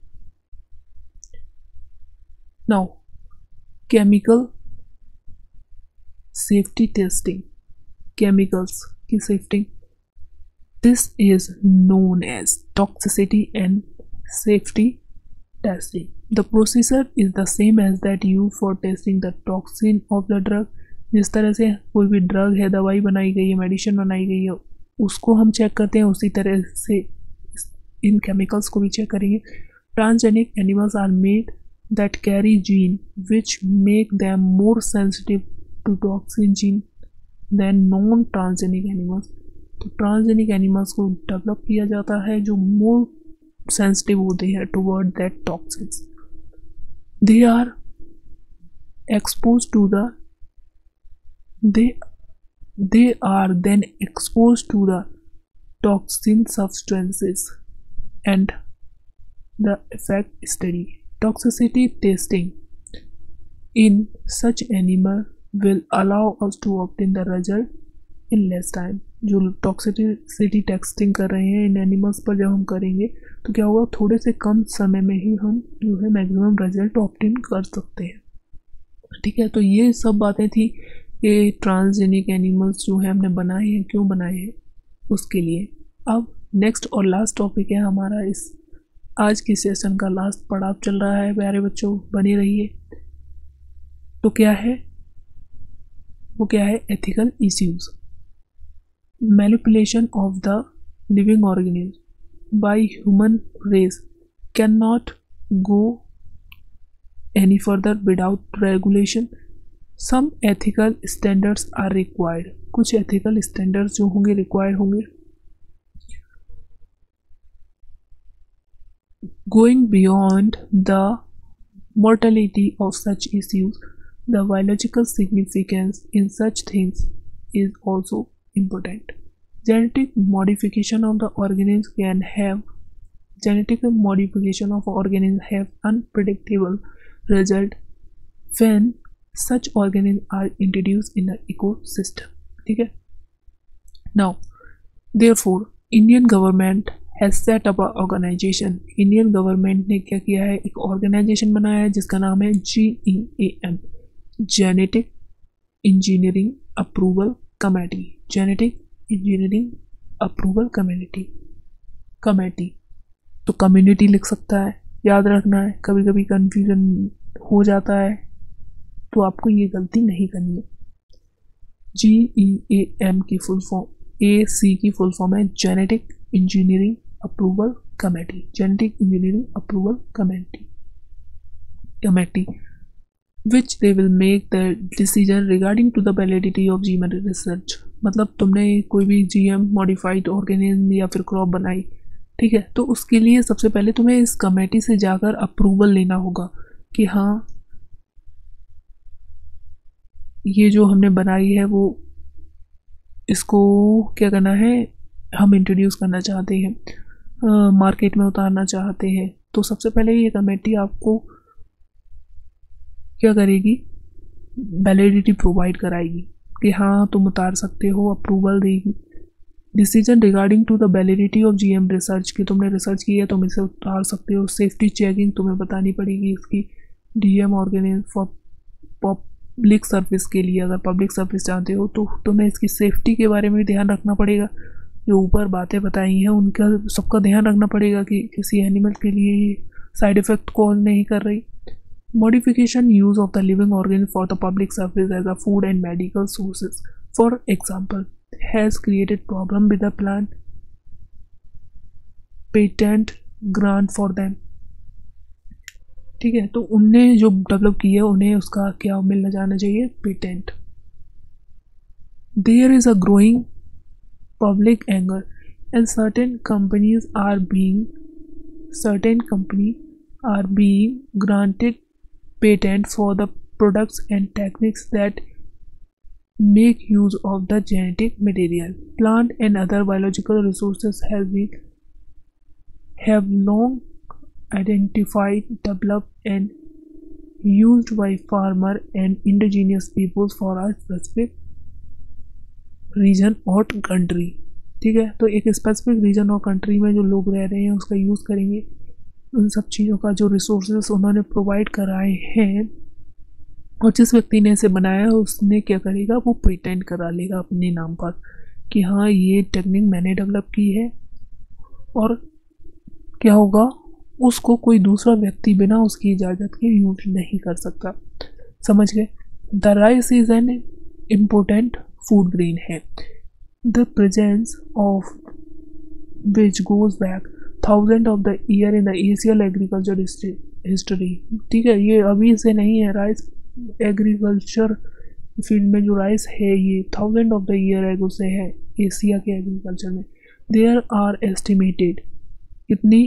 Now chemical safety testing, chemicals की safety, this is known as toxicity and safety testing. The procedure is the same as that use for testing the toxin of the drug. जिस तरह से कोई भी ड्रग है, दवाई बनाई गई है, मेडिसिन बनाई गई है, उसको हम चेक करते हैं, उसी तरह से इन केमिकल्स को भी चेक करेंगे। Transgenic animals are made that carry gene which make them more sensitive to toxin gene than non transgenic animals. तो ट्रांसजेनिक एनिमल्स को डेवलप किया जाता है जो मोर सेंसिटिव होते हैं toward that toxins. They are expose to the they they are then expose to the toxin substances and the effect study. Toxicity testing in such animal will allow us to obtain the result in less time। जो toxicity testing कर रहे हैं इन animals पर जब हम करेंगे तो क्या होगा, थोड़े से कम समय में ही हम जो है मैक्सिमम रिजल्ट ऑब्टेन कर सकते हैं। ठीक है, तो ये सब बातें थी कि ट्रांसजेनिक एनिमल्स जो है हमने बनाए हैं, क्यों बनाए हैं उसके लिए। अब नेक्स्ट और लास्ट टॉपिक है हमारा, इस आज की सेशन का लास्ट पड़ाव चल रहा है। प्यारे बच्चों बने रहिए। तो क्या है वो क्या है ethical issues. Manipulation of the living organism by human race can not go any further without regulation. Some ethical standards are required. कुछ एथिकल स्टैंडर्ड्स जो होंगे रिक्वायर्ड होंगे। Going beyond the mortality of such issues, the biological significance in such things is also important. Genetic modification of the organism can have genetic modification of organisms have unpredictable result when such organisms are introduced in the ecosystem. ठीक है, now therefore Indian government has set up a organization। Indian government ने क्या किया है, एक organisation बनाया है जिसका नाम है G E A M, genetic engineering approval committee. Genetic engineering approval committee committee तो कम्युनिटी लिख सकता है, याद रखना है, कभी कभी कंफ्यूजन हो जाता है तो आपको ये गलती नहीं करनी है। जी ई ए एम की फुल फॉर्म, ए सी की फुल फॉर्म है genetic engineering approval committee. Genetic engineering approval committee committee which they will make the decision regarding to the validity of G M research। मतलब तुमने कोई भी G M modified organism या फिर crop बनाई, ठीक है, तो उसके लिए सबसे पहले तुम्हें इस कमेटी से जाकर अप्रूवल लेना होगा कि हाँ ये जो हमने बनाई है वो इसको क्या करना है, हम इंट्रोड्यूस करना चाहते हैं, मार्केट में उतारना चाहते हैं। तो सबसे पहले ये कमेटी आपको क्या करेगी, वैलिडिटी प्रोवाइड कराएगी कि हाँ तुम उतार सकते हो, अप्रूवल देगी। Decision regarding to the validity of GM research की, तुमने रिसर्च की है तुम इसे उतार सकते हो। सेफ्टी चेकिंग तुम्हें बतानी पड़ेगी इसकी, DM organism for public service के लिए, अगर पब्लिक सर्विस चाहते हो तो तुम्हें इसकी सेफ्टी के बारे में भी ध्यान रखना पड़ेगा। जो ऊपर बातें बताई हैं उनका सबका ध्यान रखना पड़ेगा कि किसी एनिमल के लिए ये साइड इफ़ेक्ट कॉज नहीं कर रही। Modification use of the living organ for the public service as a food and medical sources for example has created problem with the plan patent grant for them. ठीक है, तो उनने जो develop किया उन्हें उसका क्या मिलना जाना चाहिए, patent. There is a growing public anger and certain companies are being certain company are being granted patent for the products and techniques that make use of the genetic material, plant and other biological resources have been have long identified, developed and used by farmer and indigenous peoples for a specific reason और country. ठीक है, तो एक specific reason और country में जो लोग रह रहे हैं उसका यूज़ करेंगे। उन सब चीज़ों का जो रिसोर्सेज उन्होंने प्रोवाइड कराए हैं और जिस व्यक्ति ने इसे बनाया है उसने क्या करेगा, वो पेटेंट करा लेगा अपने नाम पर कि हाँ ये टेक्निक मैंने डेवलप की है। और क्या होगा, उसको कोई दूसरा व्यक्ति बिना उसकी इजाज़त के यूज नहीं कर सकता। समझ गए। The rice is an important food grain है, the presence of which goes back thousand of the year in the Asian agriculture history। ठीक है, ये अभी से नहीं है, राइस एग्रीकल्चर फील्ड में जो राइस है ये thousand of the year ago से है एशिया के एग्रीकल्चर में। देयर आर एस्टिमेटेड कितनी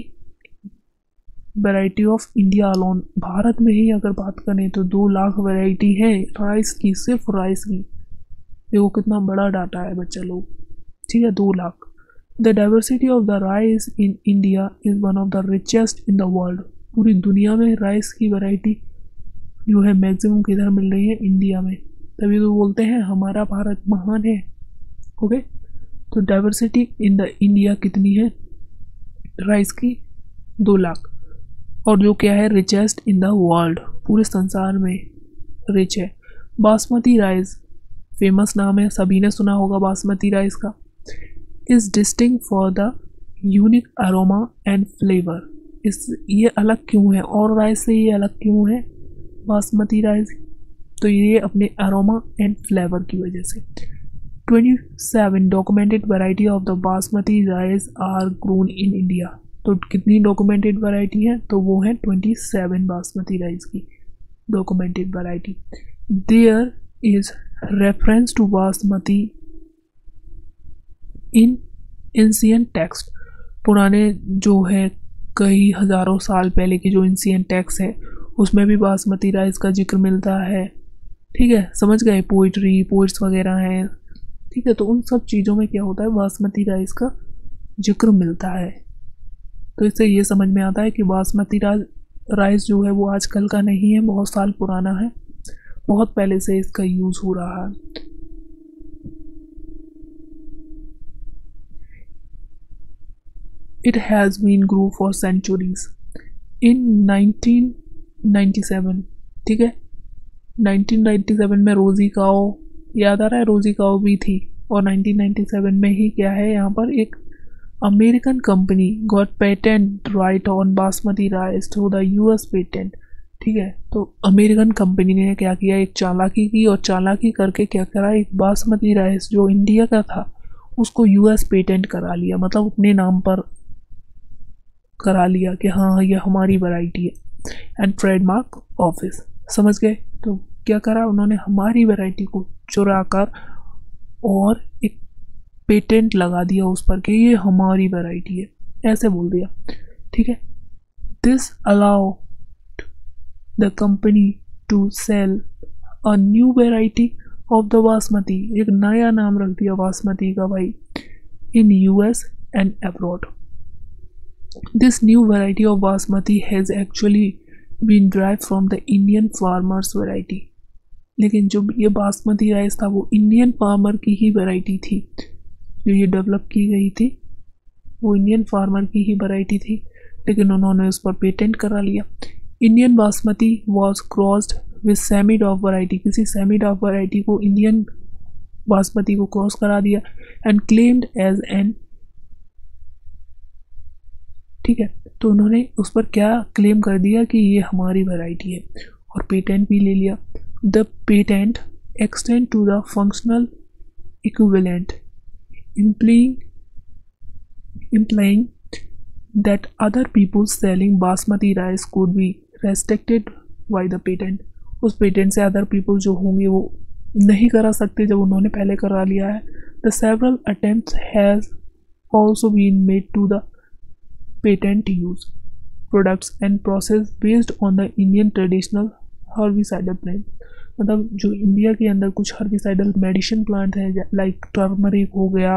variety of India alone, Bharat में ही अगर बात करें तो दो लाख वैरायटी है राइस की, सिर्फ राइस की। देखो कितना बड़ा डाटा है बच्चा लोग। ठीक है, दो lakh. The diversity of the rice in India is one of the richest in the world. पूरी दुनिया में राइस की वैरायटी जो है मैक्सिमम किधर मिल रही है, इंडिया में। तभी तो बोलते हैं हमारा भारत महान है। ओके, तो डाइवर्सिटी इन द इंडिया कितनी है राइस की, दो लाख। और जो क्या है, रिचेस्ट इन द वर्ल्ड, पूरे संसार में रिच है। बासमती राइस फेमस नाम है, सभी ने सुना होगा बासमती राइस का। Is distinct for the unique aroma and flavour. इस ये अलग क्यों है और राइस से ये अलग क्यों है बासमती राइस, तो ये अपने अरोमा एंड फ्लेवर की वजह से। Twenty seven documented variety of the basmati rice are grown in India. तो कितनी डॉक्यूमेंटेड वैरायटी है, तो वो है ट्वेंटी सेवन बासमती राइस की documented variety. There is reference to basmati in ancient text. पुराने जो है कई हज़ारों साल पहले के जो एंशिएंट टेक्स्ट है उसमें भी बासमती राइस का जिक्र मिलता है। ठीक है, समझ गए, पोइट्री पोइट्स वगैरह हैं। ठीक है, तो उन सब चीज़ों में क्या होता है, बासमती राइस का जिक्र मिलता है। तो इससे ये समझ में आता है कि बासमती राइस जो है वो आजकल का नहीं है, बहुत साल पुराना है, बहुत पहले से इसका यूज़ हो रहा है। It has been grew for centuries. In nineteen ninety seven, ठीक है, नाइनटीन नाइंटी सेवन में रोज़ी काओ, याद आ रहा है, रोज़ी काओ भी थी। और नाइनटीन नाइंटी सेवन में ही क्या है, यहाँ पर एक American company got patent right on basmati rice to the US patent. ठीक है, तो अमेरिकन कंपनी ने क्या किया, एक चालाकी की और चालाकी करके क्या करा, एक बासमती राइस जो इंडिया का था उसको यूएस पेटेंट करा लिया, मतलब अपने नाम पर करा लिया कि हाँ ये हमारी वैरायटी है, एंड ट्रेडमार्क ऑफिस। समझ गए, तो क्या करा उन्होंने, हमारी वैरायटी को चुरा कर और एक पेटेंट लगा दिया उस पर कि ये हमारी वैरायटी है, ऐसे बोल दिया। ठीक है, this allow the company to sell a new variety of the basmati, एक नया नाम रख दिया बासमती का भाई, in US and abroad. This new variety of basmati has actually been derived from the Indian farmers variety। लेकिन जो ये बासमती राइस था वो इंडियन फार्मर की ही वैरायटी थी, जो ये डेवलप की गई थी वो इंडियन फार्मर की ही वैरायटी थी, लेकिन उन्होंने उस पर पेटेंट करा लिया। Indian basmati was crossed with semi dwarf variety, किसी सेमी डॉफ वैरायटी को इंडियन बासमती को क्रॉस करा दिया, एंड क्लेम्ड एज एन ठीक है। तो उन्होंने उस पर क्या क्लेम कर दिया कि ये हमारी वैरायटी है और पेटेंट भी ले लिया। The patent extend to the functional equivalent implying implying that other people selling basmati rice could be restricted by the patent। उस पेटेंट से अदर पीपल जो होंगे वो नहीं करा सकते जब उन्होंने पहले करा लिया है। The several attempts has also been made to the patent use products and process based on the Indian traditional herbicidal plant। मतलब जो इंडिया के अंदर कुछ हर्बिसाइडल मेडिसिन प्लांट है लाइक टर्मरिक हो गया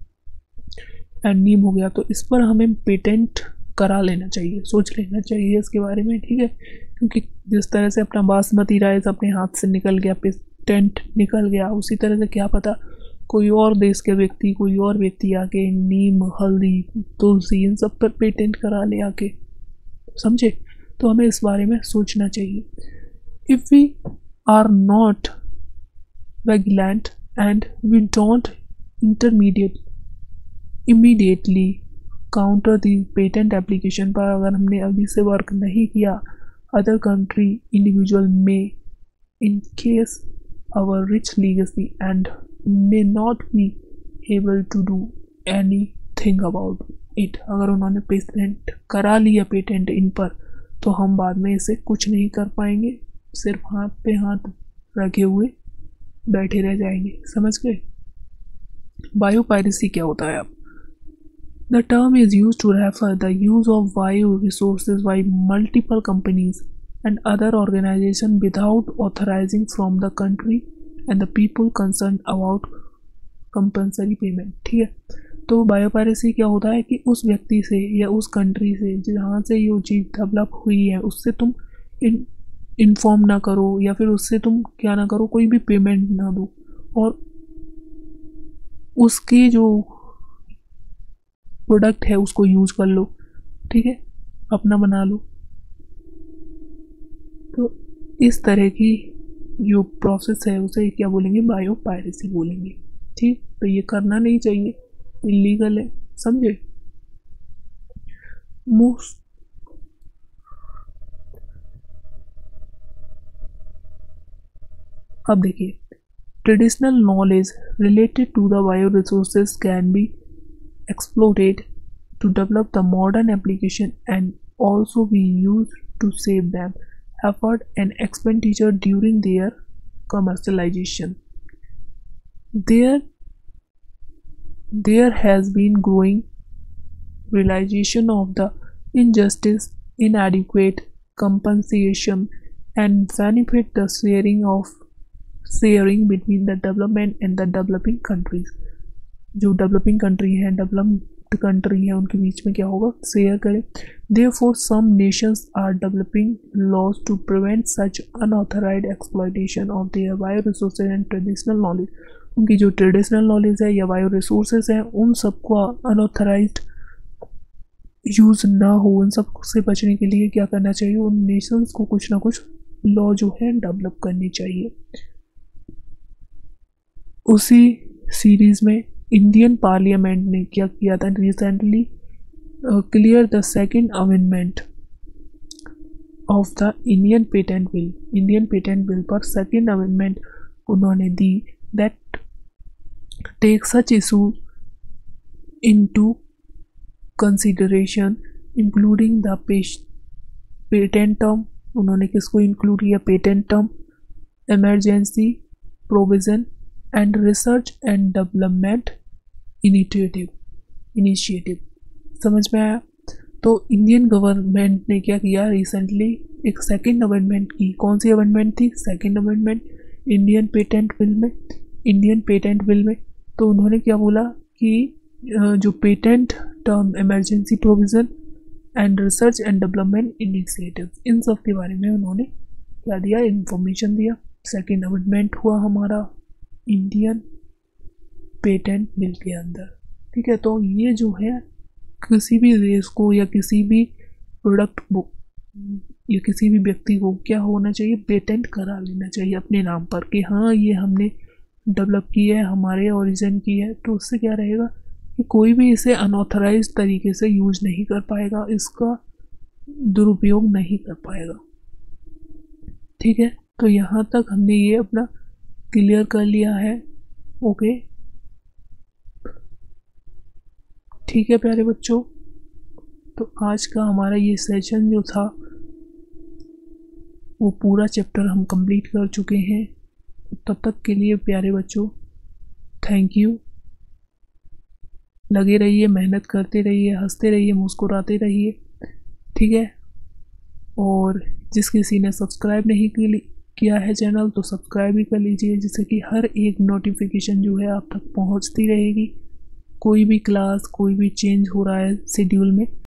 एंड नीम हो गया, तो इस पर हमें पेटेंट करा लेना चाहिए, सोच लेना चाहिए इसके बारे में, ठीक है। क्योंकि जिस तरह से अपना बासमती राइस अपने हाथ से निकल गया, पेटेंट निकल गया, उसी तरह से क्या पता कोई और देश के व्यक्ति कोई और व्यक्ति आके नीम, हल्दी, तुलसी इन सब पर पेटेंट करा ले आके, समझे। तो हमें इस बारे में सोचना चाहिए। If we are not vigilant and we don't intermediate immediately counter the patent application पर अगर हमने अभी से वर्क नहीं किया, अदर कंट्री इंडिविजुअल में in case our rich legacy and may not be able to do anything about it। अगर उन्होंने पेटेंट करा लिया पेटेंट इन पर, तो हम बाद में इसे कुछ नहीं कर पाएंगे, सिर्फ हाथ पे हाथ रखे हुए बैठे रह जाएंगे, समझ गए। बायोपायरेसी क्या होता है अब? The term is use to refer the use of bio resources by multiple companies and other organization without authorizing from the country and the people concern about compulsory payment, ठीक है। तो बायोपायरेसी क्या होता है कि उस व्यक्ति से या उस कंट्री से जहाँ से ये चीज़ डेवलप हुई है उससे तुम इन इन्फॉर्म ना करो या फिर उससे तुम क्या ना करो, कोई भी पेमेंट ना दो और उसके जो प्रोडक्ट है उसको यूज कर लो, ठीक है, अपना बना लो। तो इस तरह की जो प्रोसेस है उसे क्या बोलेंगे? बायोपायरेसी बोलेंगे, ठीक। तो ये करना नहीं चाहिए, इलीगल है, समझे। मोस्ट अब देखिए, traditional knowledge related to the bio resources can be explored to develop the modern application and also be use to save them effort and expenditure during their commercialization। There, there has been growing realization of the injustice, inadequate compensation, and benefit the sharing of sharing between the development and the developing countries। जो developing country है, developed country है, उनके बीच में क्या होगा? Share करें। Therefore, some nations are developing laws to prevent such unauthorized exploitation of their bioresources and traditional knowledge। उनकी जो ट्रेडिशनल नॉलेज है या बायो रिसोर्सेज हैं उन सबको अनऑथराइज्ड यूज़ ना हो, उन सब से बचने के लिए क्या करना चाहिए? उन नेशंस को कुछ ना कुछ लॉ जो है डेवलप करनी चाहिए। उसी सीरीज़ में इंडियन पार्लियामेंट ने क्या किया था recently? Clear the second amendment of the Indian patent bill. Indian patent bill पर सेकेंड अमेंडमेंट उन्होंने the that take such issue into consideration including the patent term. उन्होंने किसको इंक्लूड किया? Patent term, emergency provision and research and development initiative initiative समझ में आया? तो Indian government ने क्या किया रिसेंटली? एक सेकंड अमेंडमेंट की। कौन सी अमेंडमेंट थी? Second amendment Indian patent bill में। इंडियन पेटेंट बिल में तो उन्होंने क्या बोला कि जो patent term, emergency provision and research and development initiative, इन सब के बारे में उन्होंने क्या दिया? इन्फॉर्मेशन दिया। सेकंड अमेंडमेंट हुआ हमारा इंडियन पेटेंट बिल के अंदर, ठीक है। तो ये जो है किसी भी देश को या किसी भी प्रोडक्ट को या किसी भी व्यक्ति को क्या होना चाहिए? पेटेंट करा लेना चाहिए अपने नाम पर कि हाँ ये हमने डेवलप की है, हमारे ओरिजिन की है। तो उससे क्या रहेगा कि कोई भी इसे अनऑथराइज्ड तरीके से यूज नहीं कर पाएगा, इसका दुरुपयोग नहीं कर पाएगा। ठीक है, तो यहाँ तक हमने ये अपना क्लियर कर लिया है। ओके, ठीक है प्यारे बच्चों, तो आज का हमारा ये सेशन जो था वो पूरा चैप्टर हम कंप्लीट कर चुके हैं। तब तक के लिए प्यारे बच्चों थैंक यू। लगे रहिए, मेहनत करते रहिए, हंसते रहिए, मुस्कुराते रहिए। ठीक है, और जिस किसी ने सब्सक्राइब नहीं किया है चैनल तो सब्सक्राइब भी कर लीजिए, जिससे कि हर एक नोटिफिकेशन जो है आप तक पहुंचती रहेगी। कोई भी क्लास, कोई भी चेंज हो रहा है शेड्यूल में